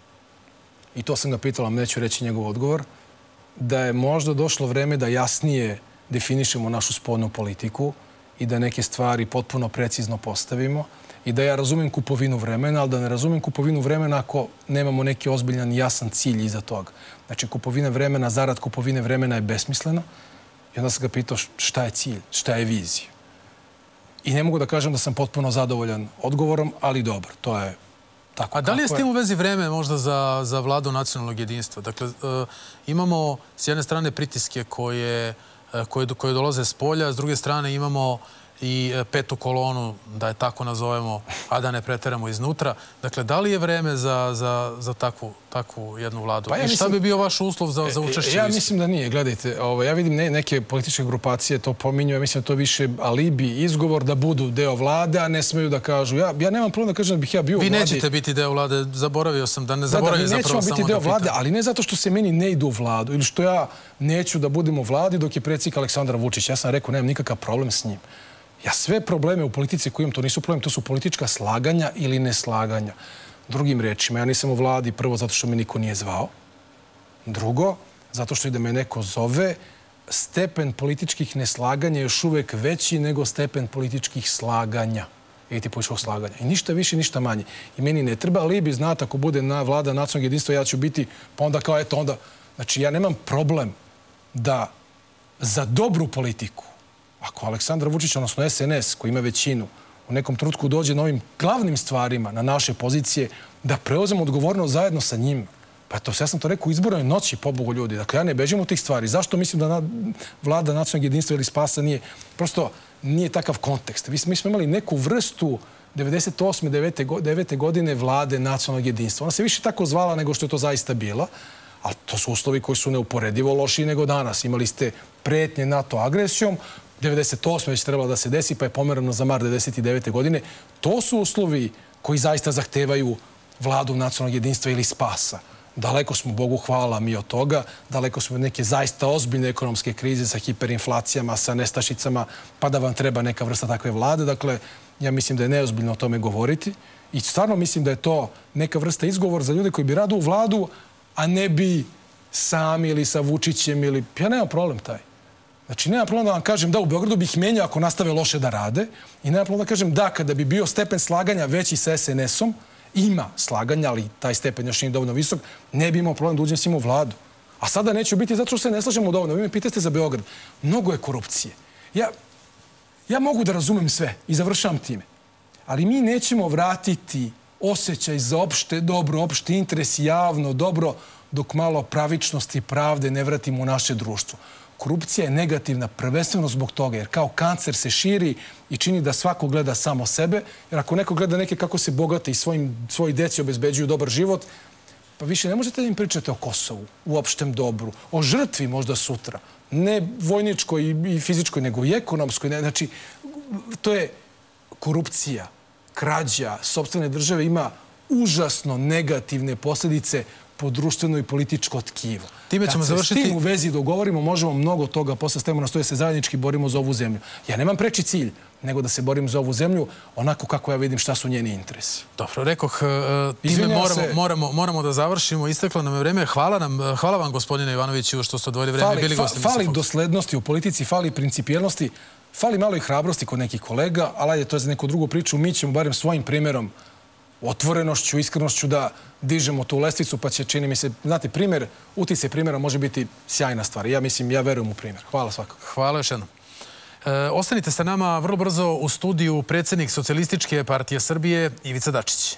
i to sam ga pitala, neću reći njegov odgovor, da je možda došlo vreme da jasnije definišemo našu spoljnu politiku i da neke stvari potpuno precizno postavimo i da ja razumem kupovinu vremena, ali da ne razumem kupovinu vremena ako nemamo neki ozbiljan i jasan cilj iza toga. Znači, kupovina vremena, zarad kupovine vremena je besmislena. I onda sam ga pitao šta je cilj, šta je vizija. I ne mogu da kažem da sam potpuno zadovoljan odgovorom, ali dobro, to je tako. A da li je s tim u vezi vreme možda za, za vladu nacionalnog jedinstva? Dakle, e, imamo s jedne strane pritiske koje, koje, koje dolaze s polja, s druge strane imamo i petu kolonu, da je tako nazovemo, a da ne preteramo iznutra. Dakle, da li je vreme za, za, za takvu, takvu jednu vladu? Pa ja I šta mislim, bi bio vaš uslov za, za učešće? Ja mislim da nije. Gledajte, ovo, ja vidim ne, neke političke grupacije to pominju. Ja mislim da to više alibi, izgovor da budu deo vlade, a ne smeju da kažu. Ja, ja nemam problem da kažem da bih ja bio u Vi vladi. nećete biti deo vlade. Zaboravio sam da ne Da, zaboravim da, mi zapravo nećemo samo biti deo da pitam. vlade, ali ne zato što se meni ne idu u vladu ili što ja neću da budem u vladi dok je predsjednik Aleksandar Vučić. Ja sam rekao, nemam nikakav problem s njim. Ja sve probleme u politici koji imam, to nisu problemi, to su politička slaganja ili neslaganja. Drugim rečima, ja nisam u vladi prvo zato što me niko nije zvao. Drugo, zato što i da me neko zove, stepen političkih neslaganja je još uvek veći nego stepen političkih slaganja. Vidite, političkog slaganja. I ništa više, ništa manje. I meni ne treba alibi, znate, ako bude na vlada nacionalnog jedinstva, ja ću biti, pa onda kao, eto, onda... Znači, ja nemam problem da za dobru politiku, ako Aleksandar Vučić, odnosno es en es, koji ima većinu, u nekom trenutku dođe na ovim glavnim stvarima, na naše pozicije, da preuzemo odgovornost zajedno sa njim. Pa eto, ja sam to rekao u izbornoj noći, pobogu ljudi. Dakle, ja ne bežim od tih stvari. Zašto mislim da na, vlada nacionalnog jedinstva ili spasa nije... Prosto nije takav kontekst. Mi smo imali neku vrstu devedeset osme devete godine vlade nacionalnog jedinstva. Ona se više tako zvala nego što je to zaista bila. Ali to su uslovi koji su neuporedivo lošiji nego danas. Imali ste pretnje NATO agresijom, devedeset osme već trebalo da se desi, pa je pomerano za mart devedeset devete godine. To su uslovi koji zaista zahtevaju vladu nacionalnog jedinstva ili spasa. Daleko smo, Bogu hvala, mi od toga. Daleko smo od neke zaista ozbiljne ekonomske krize sa hiperinflacijama, sa nestašicama, pa da vam treba neka vrsta takve vlade. Dakle, ja mislim da je neozbiljno o tome govoriti. I stvarno mislim da je to neka vrsta izgovor za ljude koji bi rado u vladu, a ne bi sami ili sa Vučićem ili... Ja nemam problem taj. Znači, nema problem da vam kažem da u Beogradu bih menjao ako nastave loše da rade i nema problem da kažem da kada bi bio stepen slaganja veći sa es en esom, ima slaganja, ali taj stepen još nije dovoljno visok, ne bi imao problem da uđem s njim u vladu. A sada neću biti zato što se ne slažemo dovoljno. Vi me pitate za Beograd. Mnogo je korupcije. Ja, ja mogu da razumem sve i završavam time. Ali mi nećemo vratiti osjećaj za opšte dobro, opšte interes, javno dobro, dok malo pravičnosti i pravde ne vratimo u naše društvo. Korupcija je negativna prvenstveno zbog toga, jer kao kancer se širi i čini da svako gleda samo sebe, jer ako neko gleda neke kako se bogate i svojim, svoji deci obezbeđuju dobar život, pa više ne možete da im pričate o Kosovu, u opštem dobru, o žrtvi možda sutra, ne vojničkoj i fizičkoj, nego i ekonomskoj. Znači, to je korupcija, krađa sopstvene države ima užasno negativne posljedice po društveno i političko tkivo. Time ćemo završiti. Kad se s tim u vezi dogovorimo, možemo mnogo toga posle stavimo na stoje, se zajednički borimo za ovu zemlju. Ja nemam preči cilj nego da se borim za ovu zemlju onako kako ja vidim šta su njeni interesi. Dobro, rekoh, time moramo da završimo. Isteklo nam je vreme. Hvala vam, gospodine Ivanoviću, što ste odvojili vreme i bili gosti. Fali doslednosti u politici, fali principijelnosti, fali malo i hrabrosti kod nekih kolega, ali ajde, to je za neku drugu priču. Mi ćemo barem svojim primjerom, otvorenošću, iskrenošću da dižemo tu lestvicu, pa će, čini mi se, znate, primjer, uticaj primjera može biti sjajna stvar. Ja mislim, ja verujem u primjer. Hvala svakako. Hvala još jednom. Ostanite sa nama vrlo brzo u studiju predsjednik Socijalističke partije Srbije Ivica Dačić.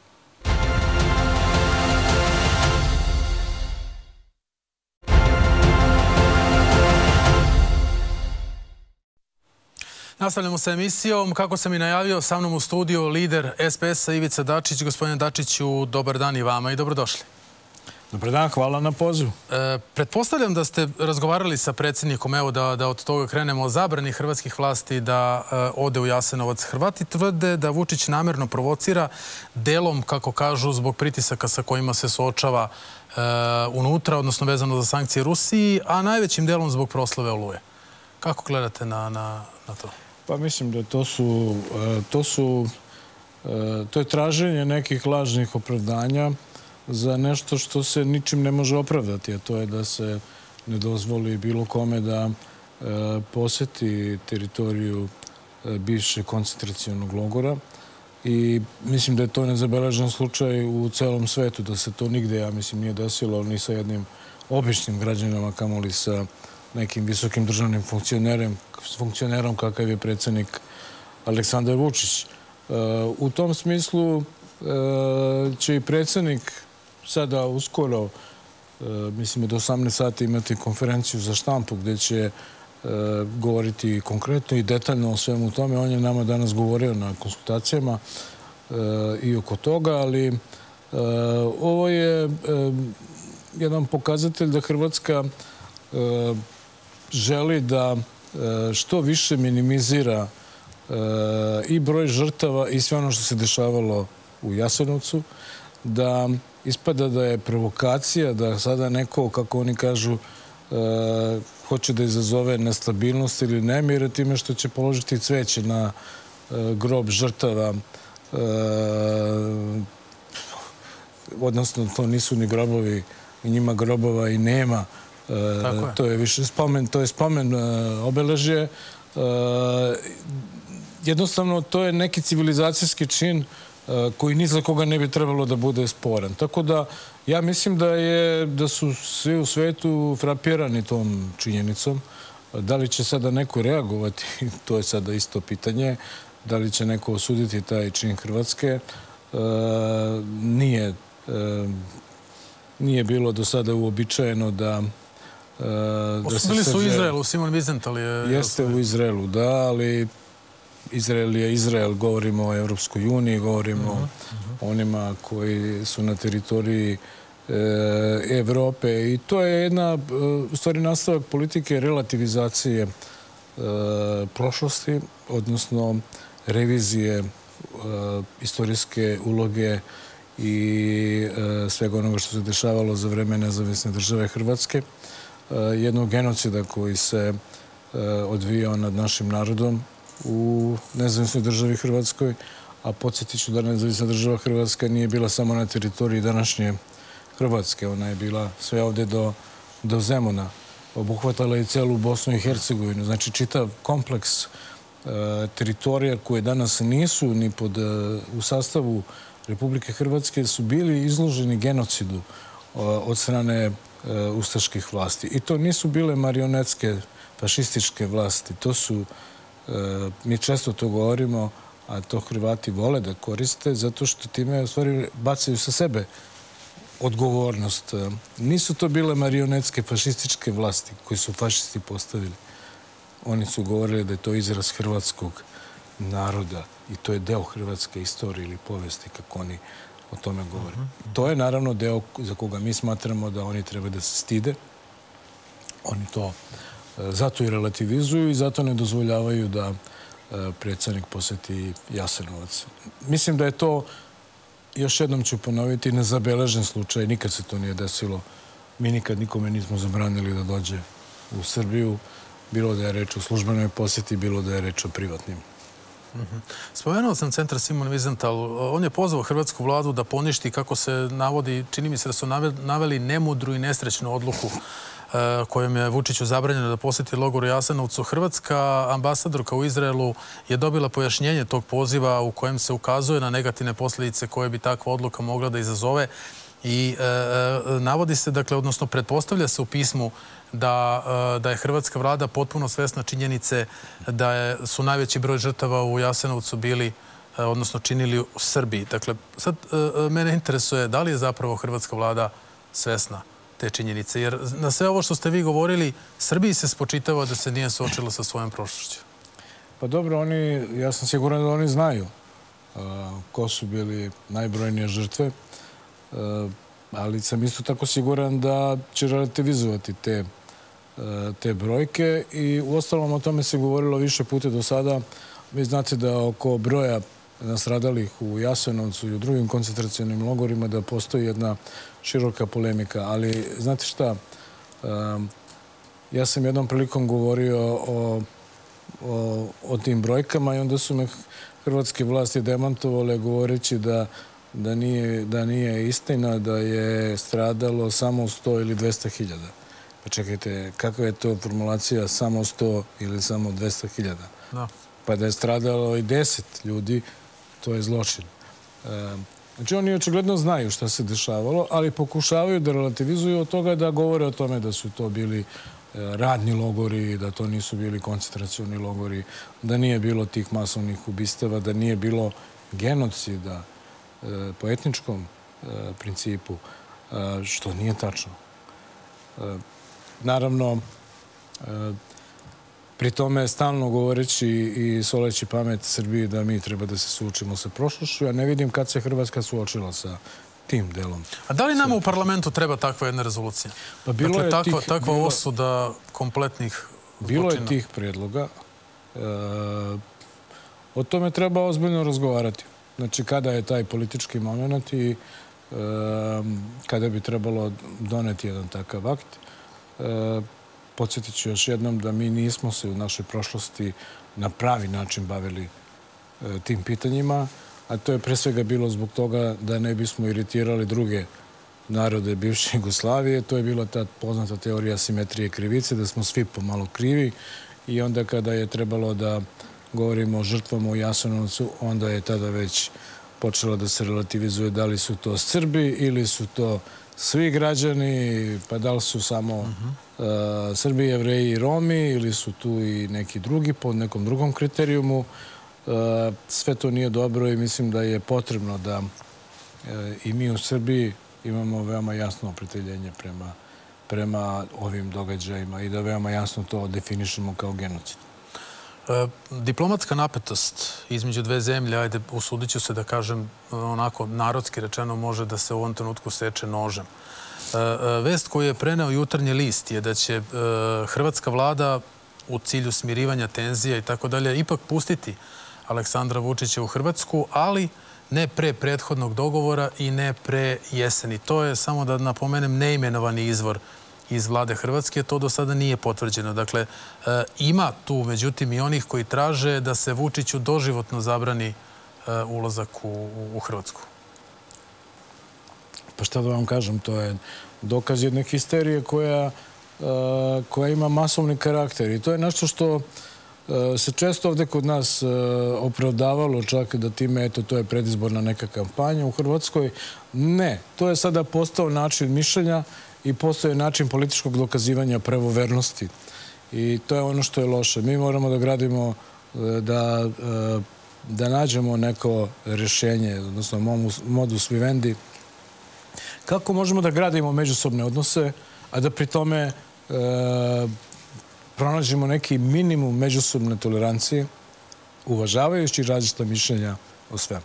Nastavljamo sa emisijom. Kako sam i najavio, sa mnom u studiju lider S P S-a Ivica Dačić. Gospodine Dačiću, dobar dan i vama i dobrodošli. Dobar dan, hvala na pozivu. Pretpostavljam da ste razgovarali sa predsjednikom, evo da od toga krenemo, o zabrani hrvatskih vlasti da ode u Jasenovac. Hrvati tvrde da Vučić namjerno provocira, delom, kako kažu, zbog pritisaka sa kojima se suočava unutra, odnosno vezano za sankcije Rusiji, a najvećim delom zbog proslave Oluje. Kako gledate na to? Pa mislim da to su, to su, to je traženje nekih lažnih opravdanja za nešto što se ničim ne može opravdati, a to je da se ne dozvoli bilo kome da poseti teritoriju bivše koncentracionog logora. I mislim da je to nezabeležen slučaj u celom svetu, da se to nigde, ja mislim, nije desilo ni sa jednim običnim građanima, kamoli sa nekim visokim državnim funkcionerom kakav je predsjednik Aleksandar Vučić. U tom smislu će i predsjednik sada uskoro, mislim, od osamnaest sati imati konferenciju za štampu gdje će govoriti konkretno i detaljno o svemu tome. On je nama danas govorio na konsultacijama i oko toga, ali ovo je jedan pokazatelj da Hrvatska želi da što više minimizira i broj žrtava i sve ono što se dešavalo u Jasenovcu, da ispada da je provokacija, da sada neko, kako oni kažu, hoće da izazove nestabilnost ili nemire time što će položiti cveće na grob žrtava. Odnosno, to nisu ni grobovi, i njima grobova i nema. To je više spomen, to je spomen obeležje. Jednostavno, to je neki civilizacijski čin koji ni za koga ne bi trebalo da bude sporan. Tako da, ja mislim da je, da su svi u svetu frapirani tom činjenicom. Da li će sada neko reagovati, to je sada isto pitanje. Da li će neko osuditi taj čin Hrvatske? Nije, nije bilo do sada uobičajeno da Osudili su u Izraelu, Simon Wiesenthal je... Jeste u Izraelu, da, ali Izrael je Izrael, govorimo o Evropskoj uniji, govorimo o onima koji su na teritoriji Evrope i to je jedna, u stvari, nastavak politike relativizacije prošlosti, odnosno revizije istorijske uloge i svega onoga što se dešavalo za vreme nezavisne države Hrvatske, jednog genocida koji se odvijao nad našim narodom u nezavisnoj državi Hrvatskoj, a podsjetit ću da nezavisna država Hrvatska nije bila samo na teritoriji današnje Hrvatske. Ona je bila sve ovdje do Zemuna. Obuhvatala je celu Bosnu i Hercegovinu. Znači, čitav kompleks teritorija koje danas nisu ni pod, u sastavu Republike Hrvatske su bili izloženi genocidu od strane ustaških vlasti. I to nisu bile marionetske fašističke vlasti. To su, mi često to govorimo, a to Hrvati vole da koriste, zato što time u stvari bacaju sa sebe odgovornost. Nisu to bile marionetske fašističke vlasti koji su fašisti postavili. Oni su govorili da je to izraz hrvatskog naroda i to je deo hrvatske istorije ili povesti, kako oni o tome govore. To je naravno deo za koga mi smatramo da oni treba da se stide. Oni to zato i relativizuju i zato ne dozvoljavaju da predsjednik poseti Jasenovac. Mislim da je to još jednom ću ponoviti, nezabeležen slučaj, nikad se to nije desilo. Mi nikad nikome nismo zabranili da dođe u Srbiju, bilo da je reč o službenoj posjeti, bilo da je reč o privatnim. Spomenuo sam centar Simon Wiesenthal. On je pozvao hrvatsku vladu da poništi, kako se navodi, čini mi se da su naveli nemudru i nesrećnu odluku kojom je Vučiću zabranjeno da posjeti logor u Jasenovcu. Hrvatska ambasadorka u Izraelu je dobila pojašnjenje tog poziva u kojem se ukazuje na negativne posljedice koje bi takva odluka mogla da izazove. I navodi se, dakle, odnosno pretpostavlja se u pismu da je hrvatska vlada potpuno svesna činjenice da su najveći broj žrtava u Jasenovcu bili, odnosno činili u Srbiji. Dakle, sad mene interesuje da li je zapravo hrvatska vlada svesna te činjenice. Jer na sve ovo što ste vi govorili, Srbiji se spočitava da se nije suočila sa svojom prošlošću. Pa dobro, oni, ja sam siguran da oni znaju ko su bili najbrojnije žrtve, ali sam isto tako siguran da će relativizovati te, te brojke i uostalom o tome se govorilo više puta do sada. Vi znate da oko broja nastradalih u Jasenovcu i u drugim koncentracionim logorima da postoji jedna široka polemika, ali znate šta, ja sam jednom prilikom govorio o, o, o tim brojkama i onda su me hrvatske vlasti demantovale govoreći da Da nije, da nije istina da je stradalo samo sto ili dvesta hiljada. Pa čekajte, kakva je to formulacija samo sto ili samo dvesta hiljada? Da. Pa da je stradalo i deset ljudi, to je zločin. Znači, oni očigledno znaju šta se dešavalo, ali pokušavaju da relativizuju od toga da govore o tome da su to bili radni logori, da to nisu bili koncentracioni logori, da nije bilo tih masovnih ubistava, da nije bilo genocida po etničkom principu, što nije tačno. Naravno, pri tome stalno govoreći i soleći pamet Srbiji da mi treba da se suočimo sa prošlošću, ja ne vidim kad se Hrvatska suočila sa tim delom. A da li nama u parlamentu treba takva jedna rezolucija? Pa bilo dakle, je takva, tih, takva bilo, osuda kompletnih zločina. Bilo je tih predloga. E, o tome treba ozbiljno razgovarati. Znači, kada je taj politički moment i e, kada bi trebalo doneti jedan takav akt. E, podsjetit ću još jednom da mi nismo se u našoj prošlosti na pravi način bavili e, tim pitanjima, a to je pre svega bilo zbog toga da ne bismo iritirali druge narode bivše Jugoslavije. To je bila ta poznata teorija simetrije krivice, da smo svi pomalo krivi i onda kada je trebalo da govorimo o žrtvama u Jasenovcu, onda je tada već počelo da se relativizuje da li su to Srbi ili su to svi građani, pa da li su samo uh, Srbi, Jevreji i Romi ili su tu i neki drugi po nekom drugom kriterijumu. Uh, sve to nije dobro i mislim da je potrebno da uh, i mi u Srbiji imamo veoma jasno opredeljenje prema, prema ovim događajima i da veoma jasno to definišemo kao genocid. Diplomatska napetost između dve zemlje, ajde, usudit ću se da kažem, onako narodski rečeno, može da se u ovom trenutku seče nožem. Vest koju je preneo Jutarnji list je da će hrvatska vlada u cilju smirivanja tenzija i tako dalje ipak pustiti Aleksandra Vučića u Hrvatsku, ali ne pre prethodnog dogovora i ne pre jeseni. To je, samo da napomenem, neimenovani izvor iz vlade Hrvatske. To do sada nije potvrđeno. Dakle, ima tu, međutim, i onih koji traže da se Vučiću doživotno zabrani ulazak u, u Hrvatsku. Pa šta da vam kažem, to je dokaz jedne histerije koja, koja ima masovni karakter. I to je nešto što se često ovde kod nas opravdavalo, čak da time, eto, to je predizborna neka kampanja u Hrvatskoj. Ne, to je sada postao način mišljenja i postoje način političkog dokazivanja pravovernosti. I to je ono što je loše. Mi moramo da gradimo, da, da nađemo neko rješenje, odnosno modus vivendi, kako možemo da gradimo međusobne odnose, a da pri tome e, pronađemo neki minimum međusobne tolerancije, uvažavajući različita mišljenja o svemu.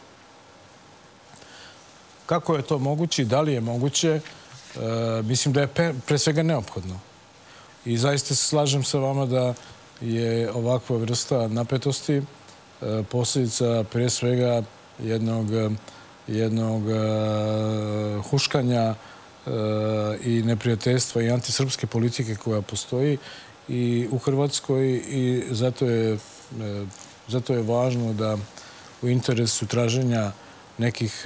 Kako je to moguće i da li je moguće? E, mislim da je pre, pre svega neophodno. I zaista se slažem sa vama da je ovakva vrsta napetosti e, posljedica pre svega jednog, jednog huškanja i neprijateljstva i antisrpske politike koja postoji i u Hrvatskoj i zato je, zato je važno da u interesu traženja nekih,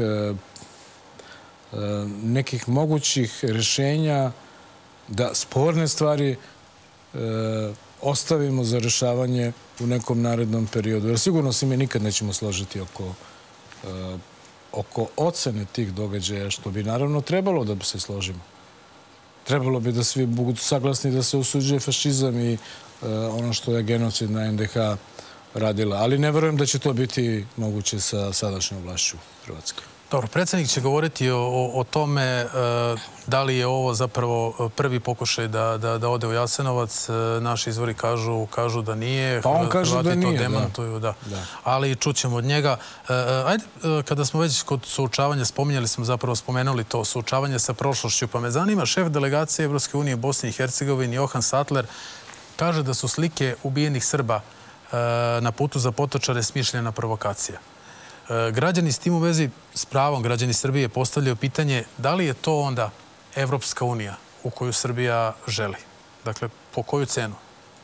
nekih mogućih rješenja da sporne stvari ostavimo za rješavanje u nekom narednom periodu. Jer sigurno se mi nikad nećemo složiti oko, oko ocene tih događaja, što bi naravno trebalo da se složimo. Trebalo bi da svi budu saglasni da se osuđuje fašizam i ono što je genocid na en de ha radila. Ali ne verujem da će to biti moguće sa sadašnjom vlašću Hrvatske. Dobro, predsjednik će govoriti o, o tome da li je ovo zapravo prvi pokušaj da, da, da ode u Jasenovac. Naši izvori kažu, kažu da nije. Pa on kaže da nije, to demantuju, da. Da. Ali čućemo od njega. Ajde, kada smo već kod suočavanja, spominjali smo, zapravo spomenuli to suočavanje sa prošlošću, pa me zanima, šef delegacije Evropske unije Bosne i Hercegovine Johan Sattler kaže da su slike ubijenih Srba na putu za Potočare smišljena provokacija. Građani s tim u vezi, s pravom građani Srbije, postavljaju pitanje da li je to onda Evropska unija u koju Srbija želi? Dakle, po koju cenu?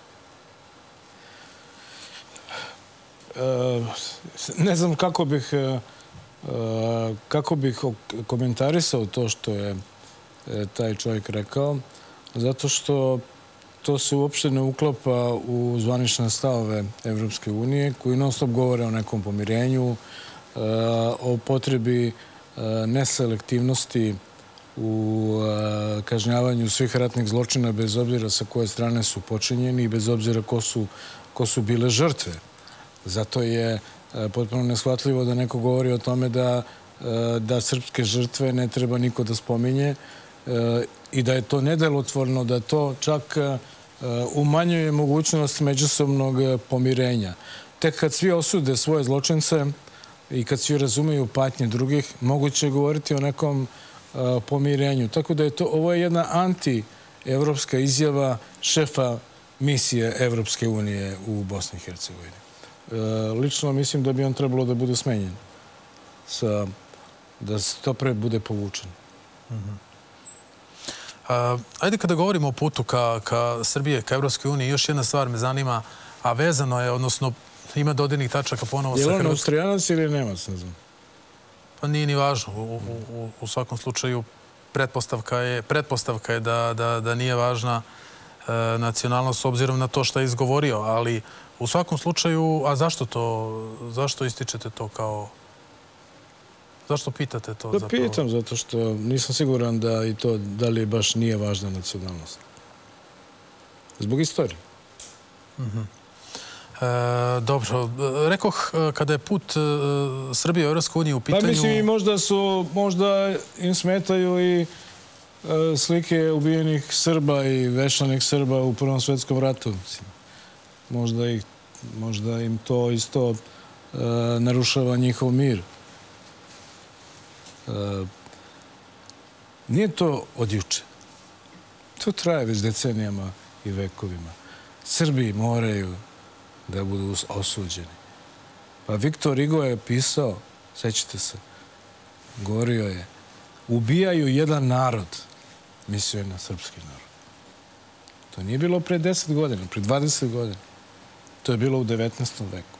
Ne znam kako bih, kako bih komentarisao to što je taj čovjek rekao, zato što to se uopšte ne uklapa u zvanične stavove Evropske unije, koji non stop govore o nekom pomirenju, o potrebi neselektivnosti u kažnjavanju svih ratnih zločina bez obzira sa koje strane su počinjeni i bez obzira ko su, ko su bile žrtve. Zato je potpuno neshvatljivo da neko govori o tome da, da srpske žrtve ne treba niko da spominje i da je to nedelotvorno, da to čak umanjuje mogućnost međusobnog pomirenja. Tek kad svi osude svoje zločince i kad svi razumeju patnje drugih, moguće je govoriti o nekom pomirenju. Tako da je to, ovo je jedna anti-evropska izjava šefa misije Evropske unije u Bosni i Hercegovini. Lično mislim da bi on trebalo da bude smenjen, sa, da to pre bude povučen. Mm-hmm. Ajde kada govorimo o putu ka, ka Srbije, ka Evropskoj uniji, još jedna stvar me zanima, a vezano je, odnosno ima dodirnih tačaka ponovo sa Hrvatskom. Je li on Austrijanac ili Nemac, ne znam? Pa nije ni važno. U, u, u svakom slučaju pretpostavka je, pretpostavka je da, da, da nije važna e, nacionalnost s obzirom na to što je izgovorio, ali u svakom slučaju, a zašto to, zašto ističete to kao... Zašto pitate to? Da pitam, zato što nisam siguran da i to, da li baš nije važna nacionalnost. Zbog istorije. Mm-hmm. E, dobro. Rekoh, kada je put e, Srbije u Evropsku uniju u pitanju... Pa mislim i možda su, možda im smetaju i e, slike ubijenih Srba i vešanih Srba u Prvom svjetskom ratu. Možda, ih, možda im to isto e, narušava njihov mir. Uh, nije to od juče. To traje već decenijama i vekovima. Srbi moraju da budu osuđeni. Pa Viktor Hugo je pisao, sećate se, govorio je, ubijaju jedan narod, mislio je na srpski narod. To nije bilo pre deset godina, pre dvadeset godina. To je bilo u devetnaestom veku.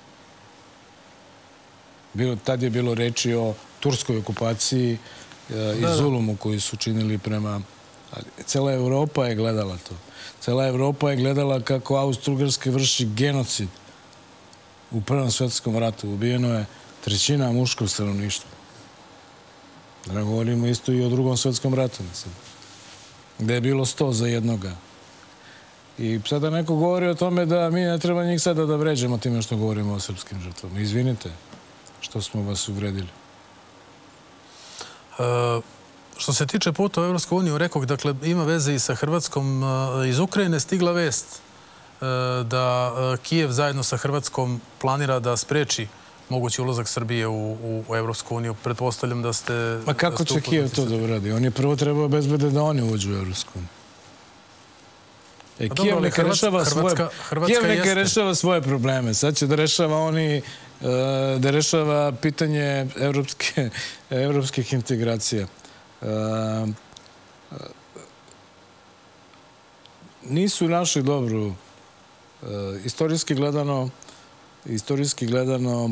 Bilo, tad je bilo reči o turskoj okupaciji i zulumu koji su činili prema... Cela Evropa je gledala to. Cela Evropa je gledala kako Austro-Ugarska vrši genocid u Prvom svjetskom ratu. Ubijeno je trećina muškog stanovništva. Da ne govorimo isto i o Drugom svjetskom ratu. Gde je bilo sto za jednoga. I sada neko govori o tome da mi ne treba njih sada da vređamo time što govorimo o srpskim žrtvama. Izvinite što smo vas uvredili. E, što se tiče puta u Evropsku uniju, rekao, dakle, ima veze i sa Hrvatskom. Iz Ukrajine stigla vest e, da Kijev zajedno sa Hrvatskom planira da spreči mogući ulazak Srbije u, u, u Evropsku uniju. Pretpostavljam da ste... Pa kako će Kijev to da uradi? On je prvo trebao bezbede da oni uđu u Evropsku uniju. E, Kijev neka rešava svoje, Kijev neka rešava svoje probleme. Sad će da rešava oni da rešava pitanje evropskih integracija. Nisu našli dobru, istorijski gledano, istorijski gledano,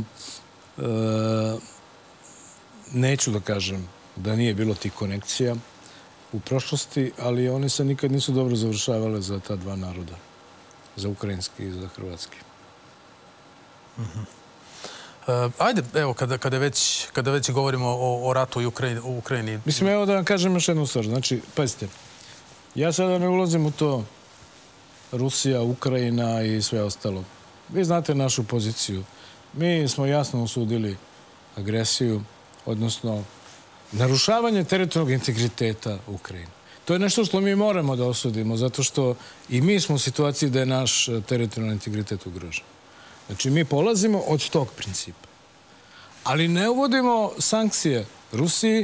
neću da kažem da nije bilo tih konekcija u prošlosti, ali one se nikad nisu dobro završavale za ta dva naroda, za ukrajinski i za hrvatski. Ajde, evo, kada već govorimo o ratu u Ukrajini... Mislim, evo da vam kažem još jednu stvar. Znači, pazite, ja sada ne ulazim u to Rusija, Ukrajina i sve ostalo. Vi znate našu poziciju. Mi smo jasno osudili agresiju, odnosno narušavanje teritorijalnog integriteta Ukrajine. To je nešto što mi moramo da osudimo, zato što i mi smo u situaciji da je naš teritorijalni integritet ugrožen. Znači, mi polazimo od tog principa. Ali ne uvodimo sankcije Rusiji,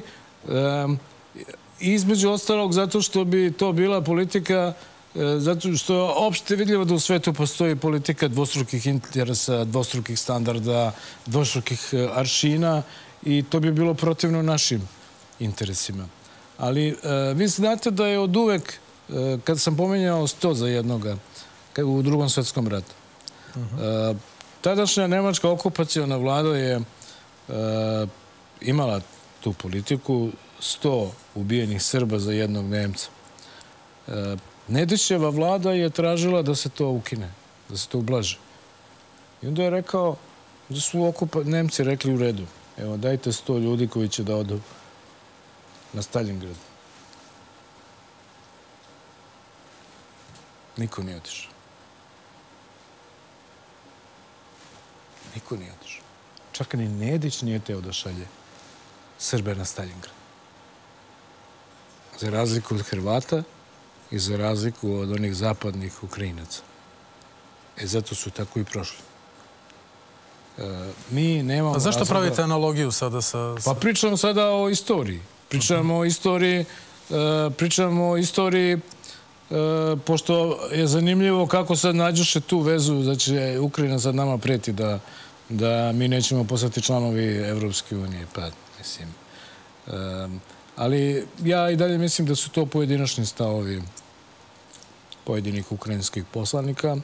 između ostalog zato što bi to bila politika, zato što je opšte vidljivo da u svetu postoji politika dvostrukih interesa, dvostrukih standarda, dvostrukih aršina i to bi bilo protivno našim interesima. Ali vi znate da je od uvek, kad sam pomenjao sto za jednoga u Drugom svetskom ratu, tadašnja nemačka okupaciona vlada je imala tu politiku, sto ubijenih Srba za jednog Nemca. Nedićeva vlada je tražila da se to ukine, da se to ublaži. I onda je rekao, da su Nemci rekli u redu, evo dajte sto ljudi koji će da odu na Stalingrad. Niko nije otišao. Niko nije otišao. Čak ni Nedić nije teo da šalje Srbe na Stalingrad. Za razliku od Hrvata i za razliku od onih zapadnih Ukrajinaca. E, zato su tako i prošli. Mi nemamo... A zašto pravite analogiju sada sa... Pa pričamo sada o istoriji. Pričamo o istoriji, pričamo o istoriji, pošto je zanimljivo kako sad nađuše tu vezu, znači Ukrajina sad nama preti da mi nećemo postati članovi Evropske unije, pa mislim. Ali ja i dalje mislim da su to pojedinačni stavovi pojedinih ukrajinskih poslanika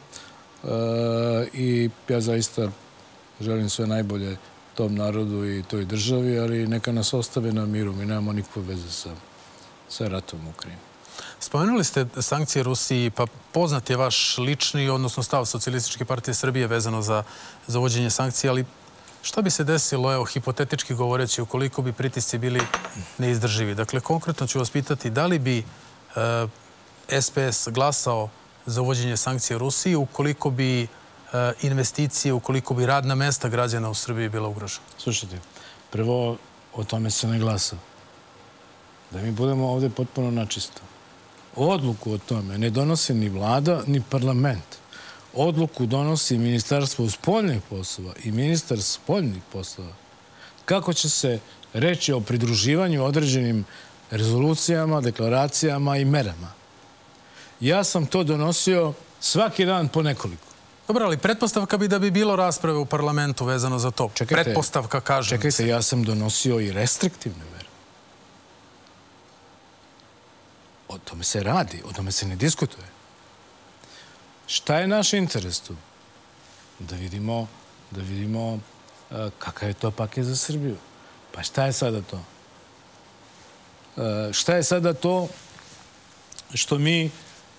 i ja zaista želim sve najbolje tom narodu i toj državi, ali neka nas ostave na miru. Mi nemamo nikakve veze sa ratom u Ukrajini. Spomenuli ste sankcije Rusiji, pa poznat je vaš lični, odnosno stav Socijalističke partije Srbije vezano za uvođenje sankcija, ali šta bi se desilo, evo, hipotetički govoreći, ukoliko bi pritisci bili neizdrživi? Dakle, konkretno ću vas pitati da li bi S P S glasao za uvođenje sankcija Rusiji ukoliko bi investicije, ukoliko bi radna mesta građana u Srbiji bila ugrožena? Slušajte, prvo o tome se ne glasa. Da mi budemo ovdje potpuno načisto. Odluku o tome ne donosi ni vlada, ni parlament. Odluku donosi Ministarstvo spoljnih poslova i ministar spoljnih poslova. Kako će se reći o pridruživanju određenim rezolucijama, deklaracijama i merama? Ja sam to donosio svaki dan po nekoliko. Dobro, ali pretpostavka bi da bi bilo rasprave u parlamentu vezano za to. Pretpostavka, kažem. Čekajte, ja sam donosio i restriktivne mere. O tome se radi, o tome se ne diskutuje. Šta je naš interes tu? Da vidimo, da vidimo kakav je to paket za Srbiju. Pa šta je sada to? Šta je sada to što mi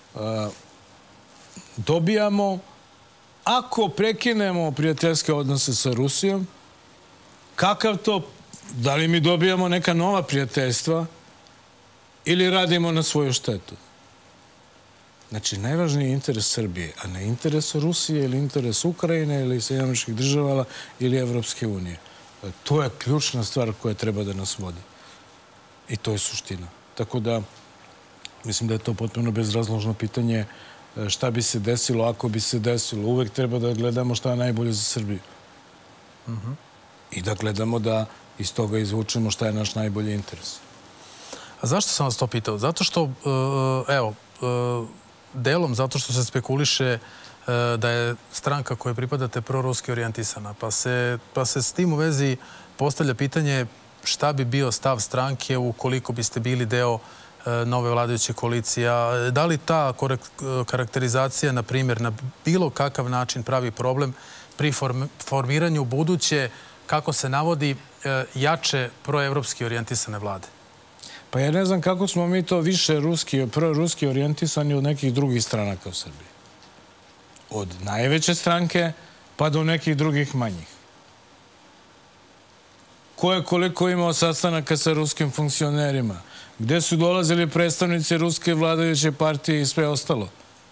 dobijamo ako prekinemo prijateljske odnose sa Rusijom? Kakav to, da li mi dobijamo neka nova prijateljstva ili radimo na svoju štetu? Znači, najvažniji je interes Srbije, a ne interes Rusije ili interes Ukrajine ili Sjedinjenih Američkih Država ili Evropske unije. To je ključna stvar koja treba da nas vodi. I to je suština. Tako da, mislim da je to potpuno bezrazložno pitanje šta bi se desilo ako bi se desilo. Uvek treba da gledamo šta je najbolje za Srbiju. I da gledamo da iz toga izvučemo šta je naš najbolji interes. A zašto sam vas to pitao? Zato što, evo, delom zato što se spekuliše da je stranka kojoj pripadate proruski orijentisana. Pa se, pa se s tim u vezi postavlja pitanje šta bi bio stav stranke ukoliko biste bili deo nove vladajuće koalicije. Da li ta karakterizacija, na primjer, na bilo kakav način pravi problem pri formiranju buduće, kako se navodi, jače proevropski orijentisane vlade? Pa ja ne znam kako smo mi to više ruski, proruski orijentisani od nekih drugih stranaka u Srbiji. Od najveće stranke pa do nekih drugih manjih. Ko je koliko imao sastanaka sa ruskim funkcionerima? Gde su dolazili predstavnici ruske vladajuće partije i sve ostalo?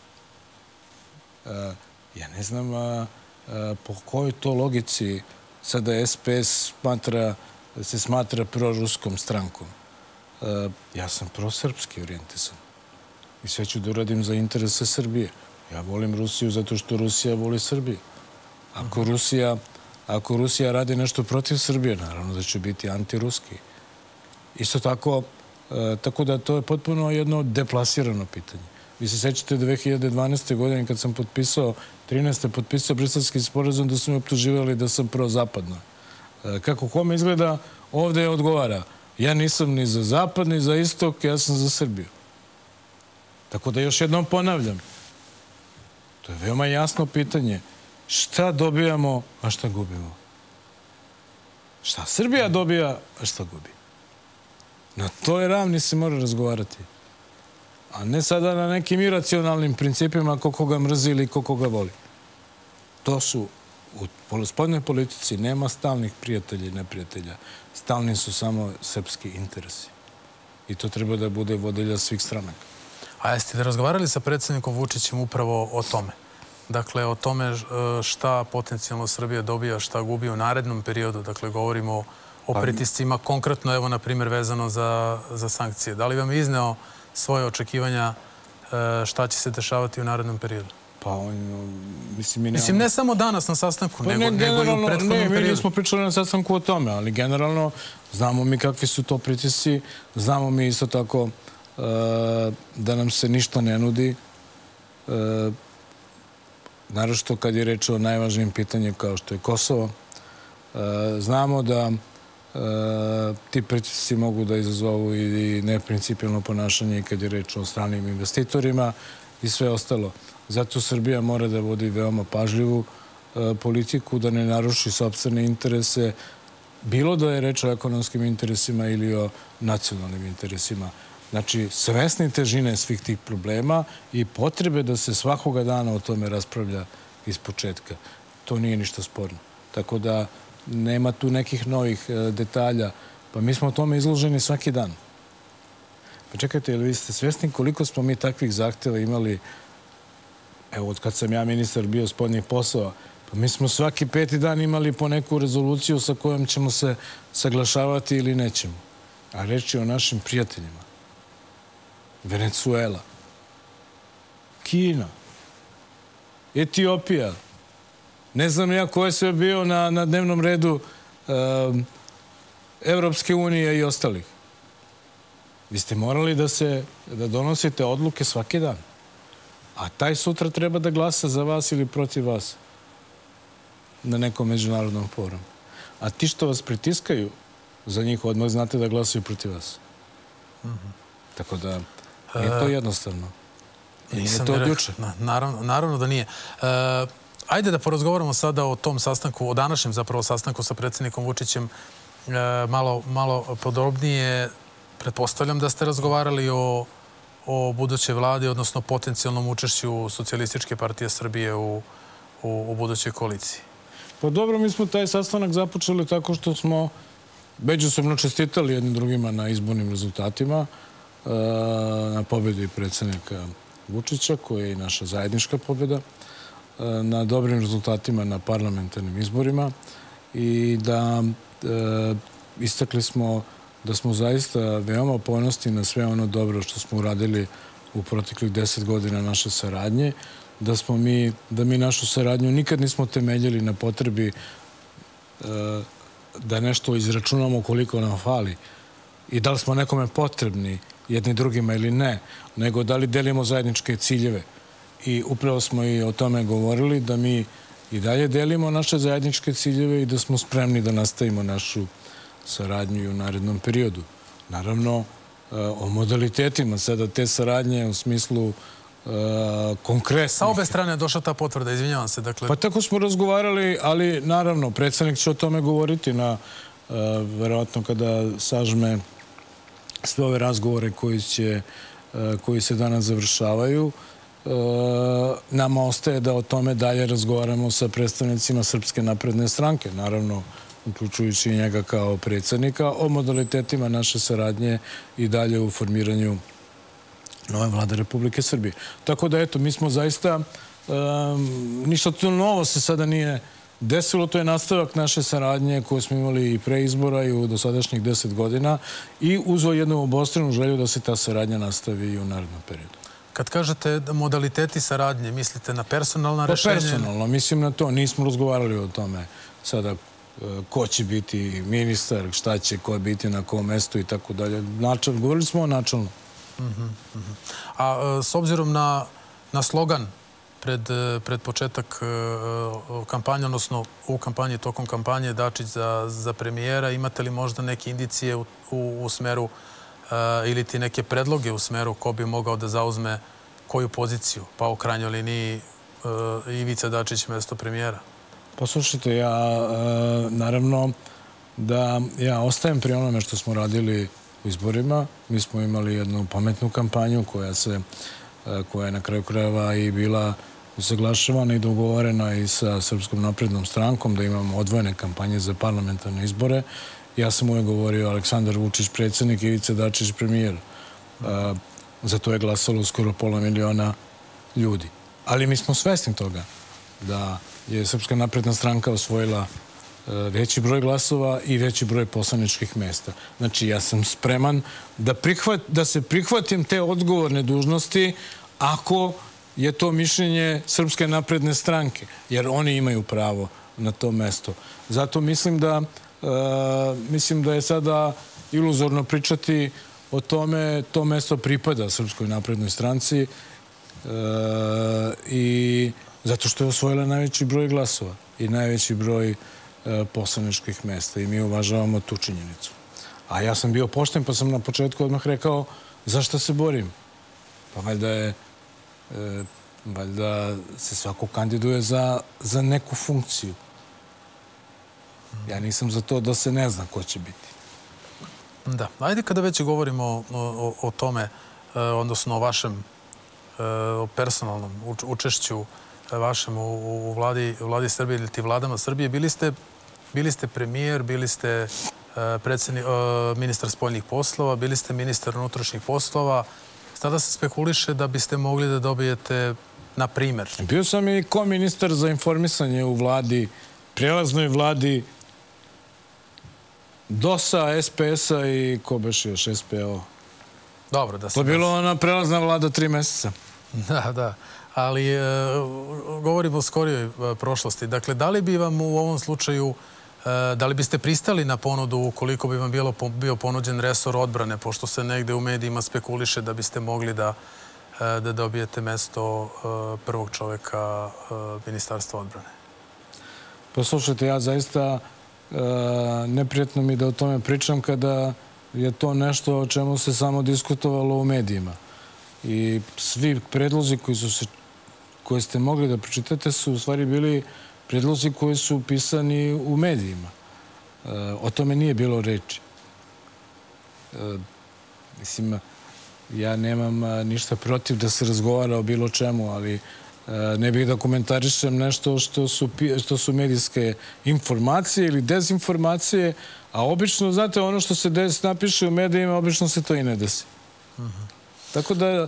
Ja ne znam po kojoj to logici sada S P S se smatra proruskom strankom. Ja sam prosrpski orijentisan i sve ću da uradim za interese Srbije. Ja volim Rusiju zato što Rusija voli Srbiju. Ako Rusija, ako Rusija radi nešto protiv Srbije, naravno da će biti antiruski. Isto tako, tako da to je potpuno jedno deplasirano pitanje. Vi se sećate dve hiljade dvanaeste. godine kad sam potpisao, trinaeste. potpisao Briselski sporazum, da su me optuživali da sam prozapadno. Kako kome izgleda, ovde je odgovara. Ja nisam ni za zapad, ni za istok, ja sam za Srbiju. Tako da još jednom ponavljam. To je veoma jasno pitanje. Šta dobijamo, a šta gubimo? Šta Srbija dobija, a šta gubi? Na toj ravni se mora razgovarati. A ne sada na nekim iracionalnim principima ko koga mrzi ili ko koga voli. To su, u spoljnoj politici nema stalnih prijatelja i neprijatelja. Stalni su samo srpski interesi. I to treba da bude vodilja svih stranaka. A jeste li razgovarali sa predsjednikom Vučićem upravo o tome? Dakle, o tome šta potencijalno Srbija dobija, šta gubi u narednom periodu. Dakle, govorimo o pritiscima, konkretno, evo, na primjer, vezano za sankcije. Da li vam je izneo svoje očekivanja šta će se dešavati u narednom periodu? Pa on, mislim, mi Mislim, ne samo danas na sastanku, nego i u prethodnom periodu. Ne, mi nismo pričali na sastanku o tome, ali generalno znamo mi kakvi su to pritisci, znamo mi isto tako da nam se ništa ne nudi. Naročito kad je reč o najvažnijim pitanjima kao što je Kosovo. Znamo da ti pritisci mogu da izazovu i neprincipijalno ponašanje kad je reč o stranim investitorima i sve ostalo. Zato Srbija mora da vodi veoma pažljivu politiku, da ne naruši sopstvene interese, bilo da je reč o ekonomskim interesima ili o nacionalnim interesima. Znači, svesni težine svih tih problema i potrebe da se svakoga dana o tome raspravlja iz početka. To nije ništa sporno. Tako da nema tu nekih novih detalja. Pa mi smo o tome izloženi svaki dan. Pa čekajte, ili vi ste svesni koliko smo mi takvih zahteva imali, evo, od kad sam ja ministar bio spoljnih poslova, pa mi smo svaki peti dan imali po neku rezoluciju sa kojom ćemo se saglašavati ili nećemo. A reč je o našim prijateljima. Venezuela, Kina, Etiopija, ne znam ja ko je sve bio na dnevnom redu Evropske unije i ostalih. Vi ste morali da donosite odluke svaki dan. A taj sutra treba da glasa za vas ili protiv vas na nekom međunarodnom forumu. A ti što vas pritiskaju, za njih odmah znate da glasaju protiv vas. Tako da je to jednostavno. Nije to od juče. Naravno da nije. Ajde da porazgovaramo sada o tom sastanku, o današnjem zapravo sastanku sa predsjednikom Vučićem malo podrobnije. Pretpostavljam da ste razgovarali o budućoj vladi, odnosno potencijalnom učešću Socijalističke partije Srbije u budućoj koaliciji. Pa dobro, mi smo taj sastanak započeli tako što smo međusobno čestitali jednim drugima na izbornim rezultatima, na pobedi predsjednika Vučića, koja je i naša zajednička pobjeda, na dobrim rezultatima na parlamentarnim izborima i da istakli smo da smo zaista veoma ponosni na sve ono dobro što smo uradili u proteklih deset godina naše saradnje, da smo mi, da mi našu saradnju nikad nismo temeljili na potrebi da nešto izračunamo koliko nam fali i da li smo nekome potrebni jedni drugima ili ne, nego da li delimo zajedničke ciljeve. I upravo smo i o tome govorili, da mi i dalje delimo naše zajedničke ciljeve i da smo spremni da nastavimo našu saradnju i u narednom periodu. Naravno, o modalitetima sada te saradnje u smislu konkretnih. Sa obe strane je došla ta potvrda, izvinjavam se. Pa tako smo razgovarali, ali naravno, predsjednik će o tome govoriti na, verovatno kada sažme sve ove razgovore koji će, koji se danas završavaju. Nama ostaje da o tome dalje razgovaramo sa predstavnicima Srpske napredne stranke, naravno, uključujući i njega kao predsjednika, o modalitetima naše saradnje i dalje u formiranju nove vlade Republike Srbije. Tako da, eto, mi smo zaista, ništa to novo se sada nije desilo, to je nastavak naše saradnje koju smo imali i pre izbora i u dosadašnjih deset godina i uzo jednu obostranu želju da se ta saradnja nastavi i u narednom periodu. Kad kažete modaliteti saradnje, mislite na personalna rešenja? Pa personalno, mislim na to. Nismo razgovarali o tome sada ko će biti ministar, šta će ko biti na kom mestu i tako dalje. Govorili smo o načalno. A s obzirom na slogan pred početak kampanje, odnosno u kampanji, tokom kampanje Dačić za premijera, imate li možda neke indicije u smeru ili ti neke predloge u smeru ko bi mogao da zauzme koju poziciju, pa u krajnjoj liniji Ivica Dačić mjesto premijera? Poslušajte, ja naravno da ja ostajem pri onome što smo radili u izborima. Mi smo imali jednu pametnu kampanju koja se, koja je na kraju krajeva i bila usaglašavana i dogovorena i sa Srpskom naprednom strankom, da imamo odvojene kampanje za parlamentarne izbore. Ja sam uvijek govorio Aleksandar Vučić predsjednik, Ivica Dačić premijer. Za to je glasalo skoro pola miliona ljudi. Ali mi smo svesni toga da je Srpska napredna stranka osvojila veći broj glasova i veći broj poslaničkih mjesta. Znači, ja sam spreman da se prihvatim te odgovorne dužnosti ako je to mišljenje Srpske napredne stranke, jer oni imaju pravo na to mesto. Zato mislim da mislim da je sada iluzorno pričati o tome, to mesto pripada Srpskoj naprednoj stranci i zato što je osvojila najveći broj glasova i najveći broj poslaničkih mjesta i mi uvažavamo tu činjenicu. A ja sam bio pošten pa sam na početku odmah rekao zašto se borim. Pa valjda je valjda se svako kandiduje za neku funkciju. Ja nisam za to da se ne zna ko će biti. Da. Ajde kada već govorimo o tome, odnosno o vašem personalnom učešću vašem u vladi Srbije ili ti vladama Srbije, bili ste premijer, bili ste ministar spoljnih poslova, bili ste ministar unutrašnjih poslova. Sada se spekuliše da biste mogli da dobijete, na primer... Bio sam i ko-ministar za informisanje u vladi, prelaznoj vladi DOS-a, es pe es-a i ko baš još, es pe o. Dobro, da se... To je bilo ona prelazna vlada tri mjeseca. Da, da. Ali govorimo o skorijoj prošlosti. Dakle, da li bi vam u ovom slučaju, da li biste pristali na ponudu ukoliko bi vam bio ponuđen resor odbrane, pošto se negde u medijima spekuliše da biste mogli da dobijete mesto prvog čoveka Ministarstva odbrane? Poslušajte, ja zaista neprijatno mi da o tome pričam kada je to nešto o čemu se samo diskutovalo u medijima. I svi predlozi koji su se koje ste mogli da pročitate su u stvari bili predlozi koji su pisani u medijima. O tome nije bilo reči. Mislim, ja nemam ništa protiv da se razgovara o bilo čemu, ali ne bih da komentarišem nešto što su medijske informacije ili dezinformacije, a obično, znate, ono što se napiše u medijima, obično se to i ne desi. Tako da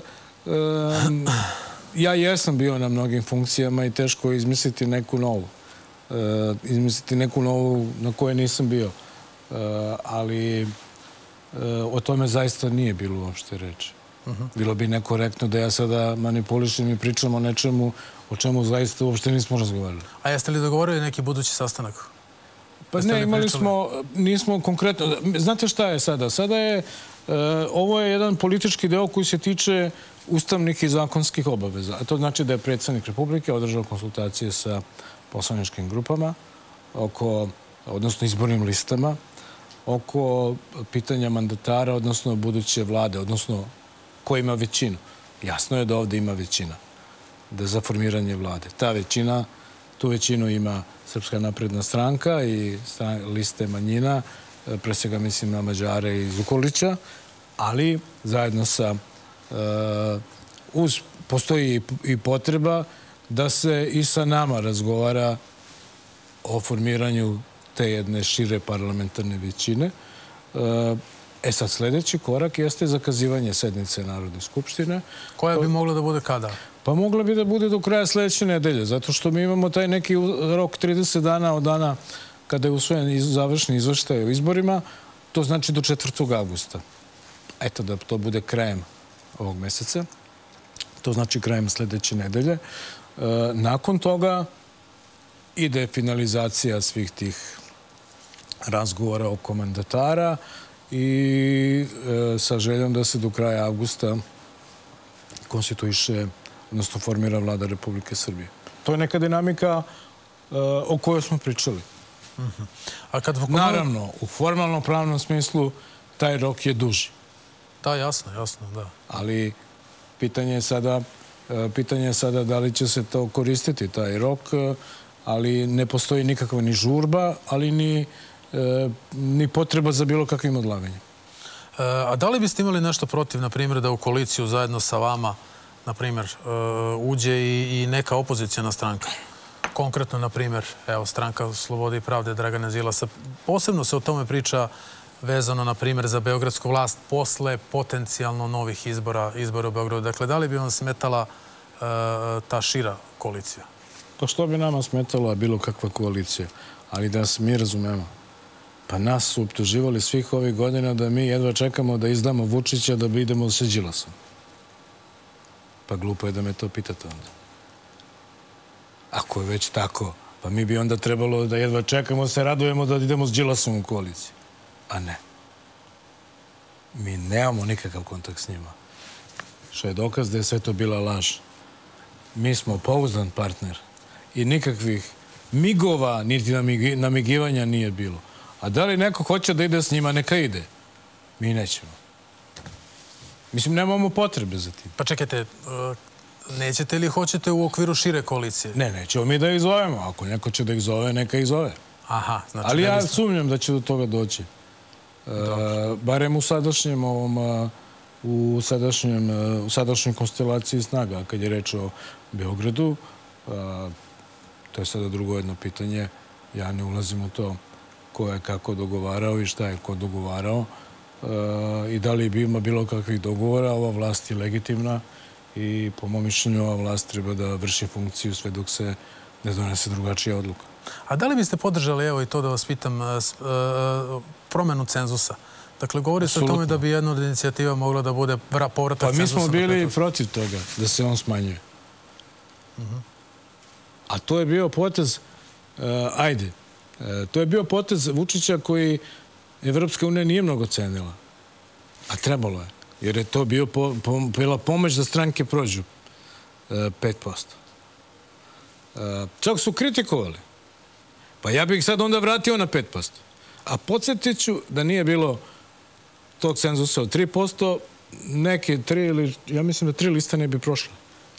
ja jesam bio na mnogim funkcijama i teško je izmisliti neku novu. Izmisliti neku novu na kojoj nisam bio. Ali o tome zaista nije bilo uopšte reči. Bilo bi nekorektno da ja sada manipulišem i pričam o nečemu o čemu zaista uopšte nismo razgovarali. A jeste li dogovorili neki budući sastanak? Pa ne, imali smo, nismo konkretno... Znate šta je sada? Sada je, ovo je jedan politički deo koji se tiče ustavnih i zakonskih obaveza. A to znači da je predsjednik Republike održao konsultacije sa poslaničkim grupama, oko, odnosno izbornim listama, oko pitanja mandatara, odnosno buduće vlade, odnosno ko ima većinu. Jasno je da ovdje ima većina, da za formiranje vlade. Ta većina, tu većinu ima Srpska napredna stranka i liste manjina, pre svega mislim na Mađare i Zukorlića, ali zajedno sa uz postoji i potreba da se i sa nama razgovara o formiranju te jedne šire parlamentarne većine. E sad, sljedeći korak jeste zakazivanje sednice Narodne skupštine. Koja bi mogla da bude kada? Pa mogla bi da bude do kraja sljedeće nedelje, zato što mi imamo taj neki rok trideset dana od dana kada je usvojen završni izveštaj o izborima, to znači do četvrtog avgusta. Eto, da to bude krajem ovog meseca. To znači krajem sljedeće nedelje. Nakon toga ide finalizacija svih tih razgovora oko mandatara i sa željom da se do kraja avgusta konstituiše, odnosno formira vlada Republike Srbije. To je neka dinamika o kojoj smo pričali. Naravno, u formalno pravnom smislu taj rok je duži. Da, jasno, jasno, da. Ali pitanje je sada, pitanje je sada da li će se to koristiti, taj rok, ali ne postoji nikakva ni žurba, ali ni, ni potreba za bilo kakvim odlaganjem. A da li biste imali nešto protiv, na primjer, da u koaliciju zajedno sa vama, na primjer, uđe i neka opozicijna stranka? Konkretno, na primjer, evo, stranka Slobode i pravde Dragana Đilasa. Posebno se o tome priča vezano, na primjer, za beogradsku vlast posle potencijalno novih izbora, izbora u Beogradu. Dakle, da li bi vam smetala ta šira koalicija? To što bi nama smetala bilo kakva koalicija, ali da se mi razumemo. Pa nas su optuživali svih ovih godina da mi jedva čekamo da izdamo Vučića da bi idemo sa Đilasom. Pa glupo je da me to pitate onda. Ako je već tako, pa mi bi onda trebalo da jedva čekamo, se radujemo da idemo s Đilasom u koaliciju. A ne. Mi nemamo nikakav kontakt s njima. Što je dokaz da je sve to bila laž. Mi smo pouzdan partner i nikakvih migova, niti namigivanja nije bilo. A da li neko hoće da ide s njima, neka ide. Mi nećemo. Mislim, nemamo potrebe za tim. Pa čekajte, nećete ili hoćete u okviru šire koalicije? Ne, nećemo mi da ih zovemo. Ako neko će da ih zove, neka ih zove. Aha, znači... Ali ja sumnjam da će do toga doći. Barem u sadašnjem ovom, u sadašnjem, u sadašnjoj konstelaciji snaga, kad je reč o Beogradu, to je sada drugo jedno pitanje. Ja ne ulazim u to ko je kako dogovarao i šta je ko dogovarao i da li bi ima bilo kakvih dogovora. Ova vlast je legitimna i po mom mišljenju ova vlast treba da vrši funkciju sve dok se ne donese drugačija odluka. A da li biste podržali, evo i to da vas pitam, promenu cenzusa? Dakle, govori se o tome da bi jedna od inicijativa mogla da bude povratak cenzusa. Pa mi smo bili protiv toga da se on smanjuje. A to je bio potez, ajde, to je bio potez Vučića koji Evropska unija nije mnogo cenila. A trebalo je. Jer je to bila pomoć da stranke prođu pet posto. Čak su kritikovali. Pa ja bih sad onda vratio na pet posto. A podsjetit ću da nije bilo tog cenzusa od tri posto, neke tri ili, ja mislim da tri lista ne bi prošle.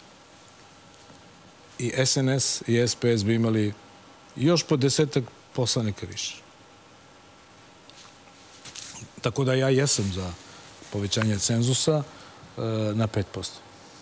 I S N S i S P S bi imali još po desetak poslanika više. Tako da ja jesam za povećanje cenzusa na pet posto.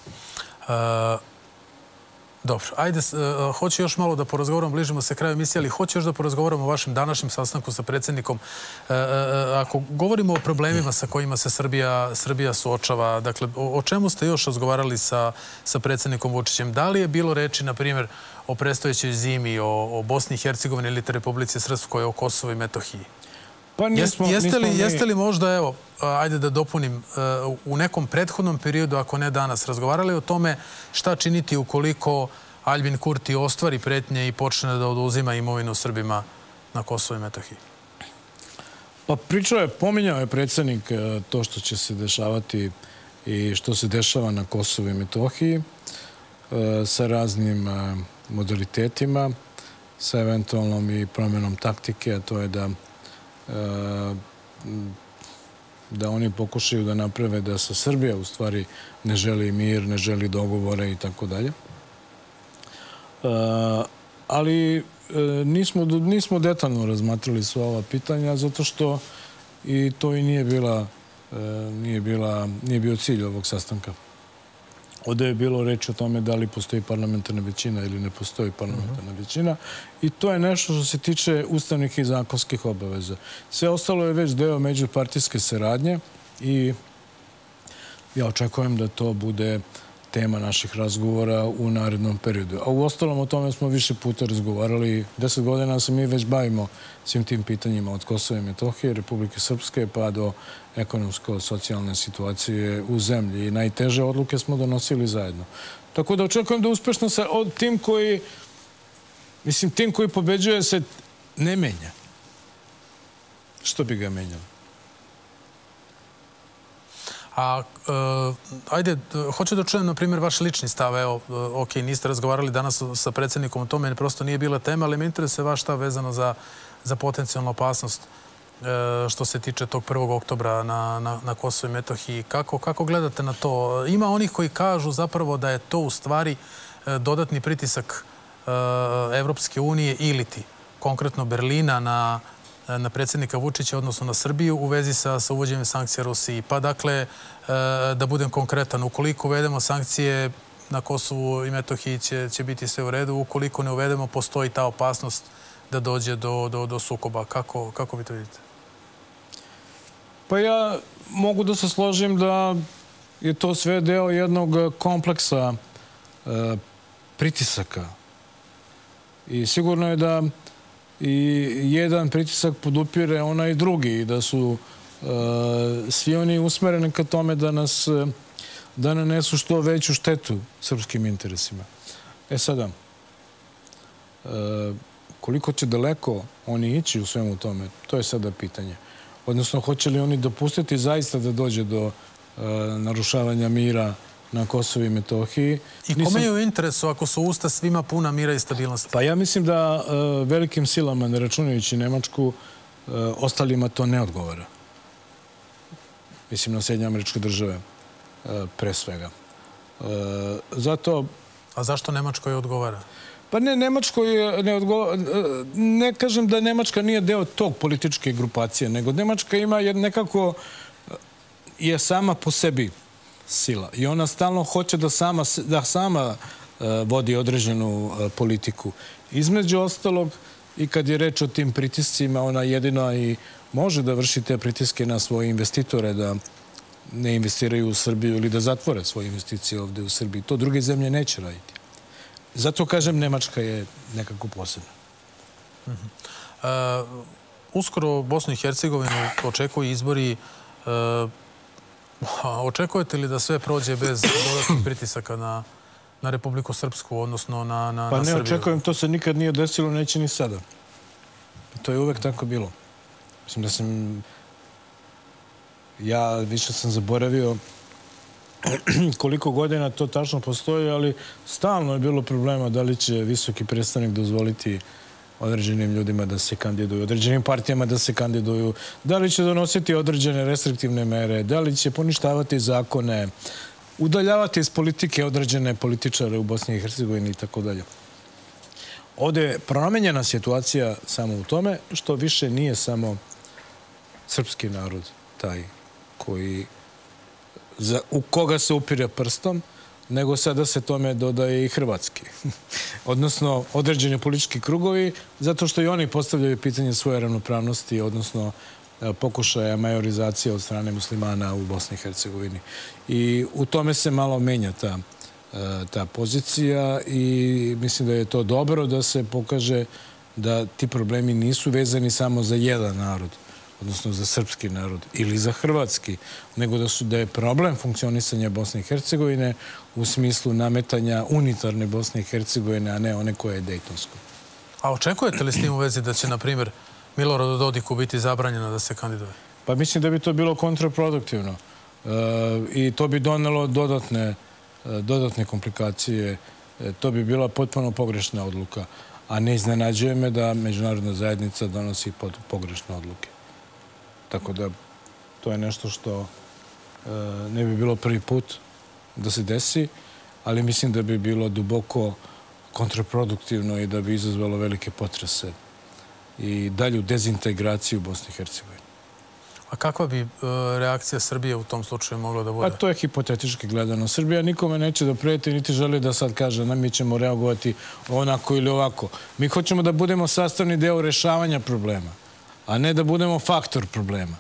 Dobro, ajde, hoću još malo da porazgovaramo, bližimo se kraju emisije, ali hoću još da porazgovaramo o vašem današnjem sastanku sa predsjednikom. Ako govorimo o problemima sa kojima se Srbija suočava, dakle, o čemu ste još razgovarali sa predsjednikom Vučićem? Da li je bilo reči, na primjer, o predstojećoj zimi, o Bosni i Hercegovini ili Republici Srpskoj, o Kosovu i Metohiji? Jeste li možda, evo, ajde da dopunim, u nekom prethodnom periodu, ako ne danas, razgovarali o tome šta činiti ukoliko Aljbin Kurti ostvari pretnje i počne da oduzima imovinu Srbima na Kosovu i Metohiji? Pa pričao je, pominjao je predsjednik to što će se dešavati i što se dešava na Kosovu i Metohiji sa raznim modalitetima, sa eventualnom i promjenom taktike, a to je da da oni pokušaju da naprave da sa Srbija u stvari ne želi mir, ne želi dogovore i tako dalje. Ali nismo, nismo detaljno razmatrali sva ova pitanja, zato što i to i nije bila, nije bila, nije bio cilj ovog sastanka. Ovdje je bilo reći o tome da li postoji parlamentarna većina ili ne postoji parlamentarna većina i to je nešto što se tiče ustavnih i zakonskih obaveza. Sve ostalo je već deo međupartijske saradnje i ja očekujem da to bude tema naših razgovora u narednom periodu. A u ostalom o tome smo više puta razgovarali. Deset godina se mi već bavimo svim tim pitanjima od Kosova i Metohije, Republike Srpske pa do ekonomsko-socijalne situacije u zemlji. I najteže odluke smo donosili zajedno. Tako da očekujem da uspešno se od tim koji, mislim, tim koji pobeđuje se ne menja. Što bi ga menjalo? A, ajde, hoću da čujem, na primjer, vaš lični stav. Evo, ok, niste razgovarali danas sa predsjednikom o tome, prosto nije bila tema, ali me interesuje vaš stav vezano za, za potencijalnu opasnost što se tiče tog prvog oktobra na, na, na Kosovo i Metohiji. Kako, kako gledate na to? Ima onih koji kažu zapravo da je to u stvari dodatni pritisak Evropske unije ili ti, konkretno Berlina, na na predsjednika Vučića, odnosno na Srbiju, u vezi sa, sa uvođenjem sankcija Rusiji. Pa dakle, da budem konkretan, ukoliko uvedemo sankcije na Kosovu i Metohiji će, će biti sve u redu, ukoliko ne uvedemo, postoji ta opasnost da dođe do, do, do sukoba. Kako, kako vi to vidite? Pa ja mogu da se složim da je to sve deo jednog kompleksa e, pritisaka. I sigurno je da i jedan pritisak podupire onaj drugi i da su e, svi oni usmereni ka tome da nas da nanesu što veću štetu srpskim interesima. E sada, e, koliko će daleko oni ići u svemu tome, to je sada pitanje. Odnosno, hoće li oni dopustiti zaista da dođe do e, narušavanja mira na Kosovu i Metohiji. I kome je u interesu ako su usta svima puna mira i stabilnosti? Pa ja mislim da velikim silama, ne računajući Nemačku, ostalima to ne odgovara. Mislim na Sjedinjene Američke Države pre svega. Zato... A zašto Nemačkoj odgovara? Pa ne, Nemačkoj ne odgovara... Ne kažem da Nemačka nije deo tog političke grupacije, nego Nemačka ima nekako... je sama po sebi sila. I ona stalno hoće da sama, da sama vodi određenu politiku. Između ostalog, i kad je reč o tim pritiscima, ona jedino i može da vrši te pritiske na svoje investitore da ne investiraju u Srbiju ili da zatvore svoje investicije ovdje u Srbiji. To druge zemlje neće raditi. Zato, kažem, Nemačka je nekako posebna. Uskoro Bosnu i Hercegovinu očekuju izbori. Očekujete li da sve prođe bez dodatnih pritisaka na, na Republiku Srpsku, odnosno na, na, pa na Srbiju? Pa ne očekujem, to se nikad nije desilo, neće ni sada. To je uvek tako bilo. Mislim da sam... Ja više sam zaboravio koliko godina to tačno postoji, ali stalno je bilo problema da li će visoki predstavnik dozvoliti određenim ljudima da se kandiduju, određenim partijama da se kandiduju, da li će donositi određene restriktivne mere, da li će poništavati zakone, udaljavati iz politike određene političare u Bosni i Hercegovini i tako dalje. Ovdje je promenjena situacija samo u tome što više nije samo srpski narod taj koji, za, u koga se upire prstom, nego sada se tome dodaje i hrvatski. Odnosno, određeni politički krugovi, zato što i oni postavljaju pitanje svoje ravnopravnosti, odnosno pokušaja majorizacije od strane muslimana u Bosni i Hercegovini. I u tome se malo menja ta, ta pozicija i mislim da je to dobro da se pokaže da ti problemi nisu vezani samo za jedan narod, odnosno za srpski narod ili za hrvatski, nego da su da je problem funkcionisanja Bosne i Hercegovine u smislu nametanja unitarne Bosne i Hercegovine, a ne one koje je dejtonsko. A očekujete li s tim u vezi da će, na primjer, Miloradu Dodiku biti zabranjeno da se kandiduje? Pa mislim da bi to bilo kontraproduktivno. I to bi donelo dodatne, dodatne komplikacije. To bi bila potpuno pogrešna odluka. A ne iznenađuje me da međunarodna zajednica donosi pogrešne odluke. Tako da to je nešto što ne bi bilo prvi put da se desi, ali mislim da bi bilo duboko kontraproduktivno i da bi izazvalo velike potrese i dalju dezintegraciju Bosne i Hercegovine. A kakva bi reakcija Srbije u tom slučaju mogla da bude? Pa to je hipotetički gledano. Srbija nikome neće da preti, niti želi da sad kaže mi ćemo reagovati onako ili ovako. Mi hoćemo da budemo sastavni deo rešavanja problema, a ne da budemo faktor problema.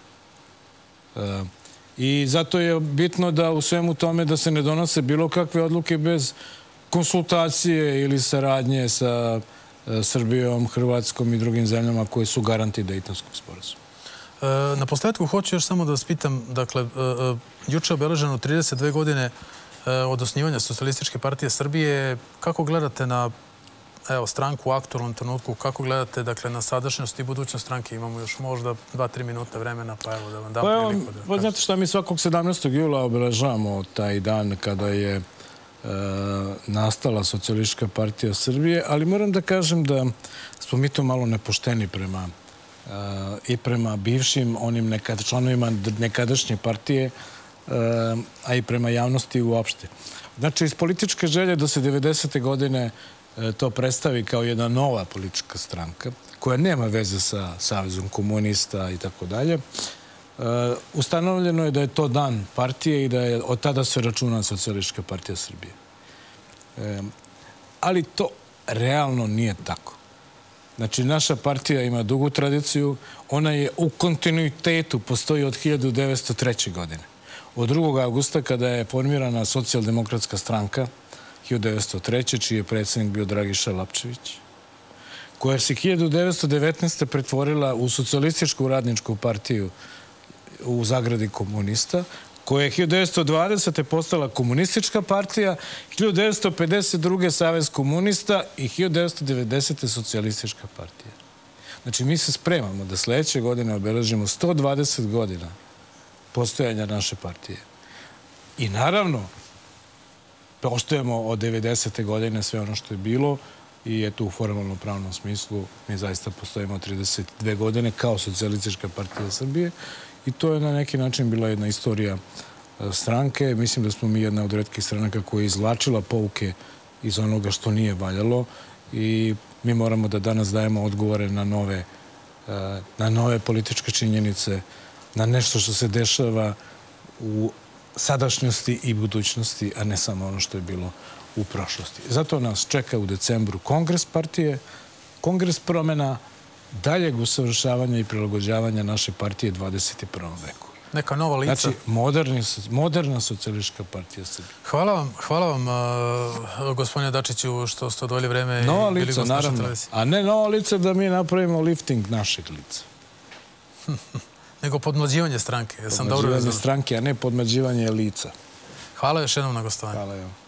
I zato je bitno da u svemu tome da se ne donose bilo kakve odluke bez konsultacije ili saradnje sa Srbijom, Hrvatskom i drugim zemljama koje su garanti Dejtonskog sporazuma. Na posledku hoću još samo da vas pitam, dakle, juče je obeleženo trideset dve godine od osnivanja Socijalističke partije Srbije. Kako gledate na stranku u aktualnom trenutku? Kako gledate, dakle, na sadašnjost i budućnost stranke? Imamo još možda dva tri minuta vremena, pa evo da vam dam priliku da kažete. Pa znate šta, mi svakog sedamnaestog jula obeležavamo taj dan kada je nastala Socijalistička partija Srbije, ali moram da kažem da smo mi to malo nepošteni prema i prema bivšim onim članovima nekadašnje partije, a i prema javnosti uopšte. Znači, iz političke želje da se devedesete godine to predstavi kao jedna nova politička stranka, koja nema veze sa Savezom komunista i tako dalje, ustanovljeno je da je to dan partije i da je od tada se računa Socijalistička partija Srbije. Ali to realno nije tako. Znači, naša partija ima dugu tradiciju, ona je u kontinuitetu, postoji od hiljadu devetsto treće. godine. Od drugog avgusta, kada je formirana Socijaldemokratska stranka, hiljadu devetsto treće. čiji je predsjednik bio Dragiša Lapčević, koja se hiljadu devetsto devetnaeste. pretvorila u Socijalističku radničku partiju u zagradi komunista, koja je hiljadu devetsto dvadesete. postala komunistička partija, hiljadu devetsto pedeset druge. Savez komunista i hiljadu devetsto devedesete. Socijalistička partija. Znači, mi se spremamo da sljedeće godine obeležimo sto dvadeset godina postojanja naše partije. I naravno, poštujemo od devedesete. godine sve ono što je bilo i eto u formalno pravnom smislu mi zaista postojimo trideset dve godine kao Socijalistička partija Srbije i to je na neki način bila jedna istorija stranke. Mislim da smo mi jedna od retkih stranaka koja je izvlačila pouke iz onoga što nije valjalo i mi moramo da danas dajemo odgovore na nove, na nove političke činjenice, na nešto što se dešava u sadašnjosti i budućnosti, a ne samo ono što je bilo u prošlosti. Zato nas čeka u decembru kongres partije, kongres promjena, daljeg usavršavanja i prilagođavanja naše partije dvadeset prvom veku. Neka nova lica. Znači, moderna Socijalistička partija Srbije. Hvala vam, hvala vam, gospodine Dačiću, što ste odvojili vreme i bili gost naše televizije. A ne nova lica da mi napravimo lifting našeg lica. Nego podmlađivanje stranke. Podmlađivanje stranke, a ne podmlađivanje lica. Hvala još jednom na gostovanju. Hvala.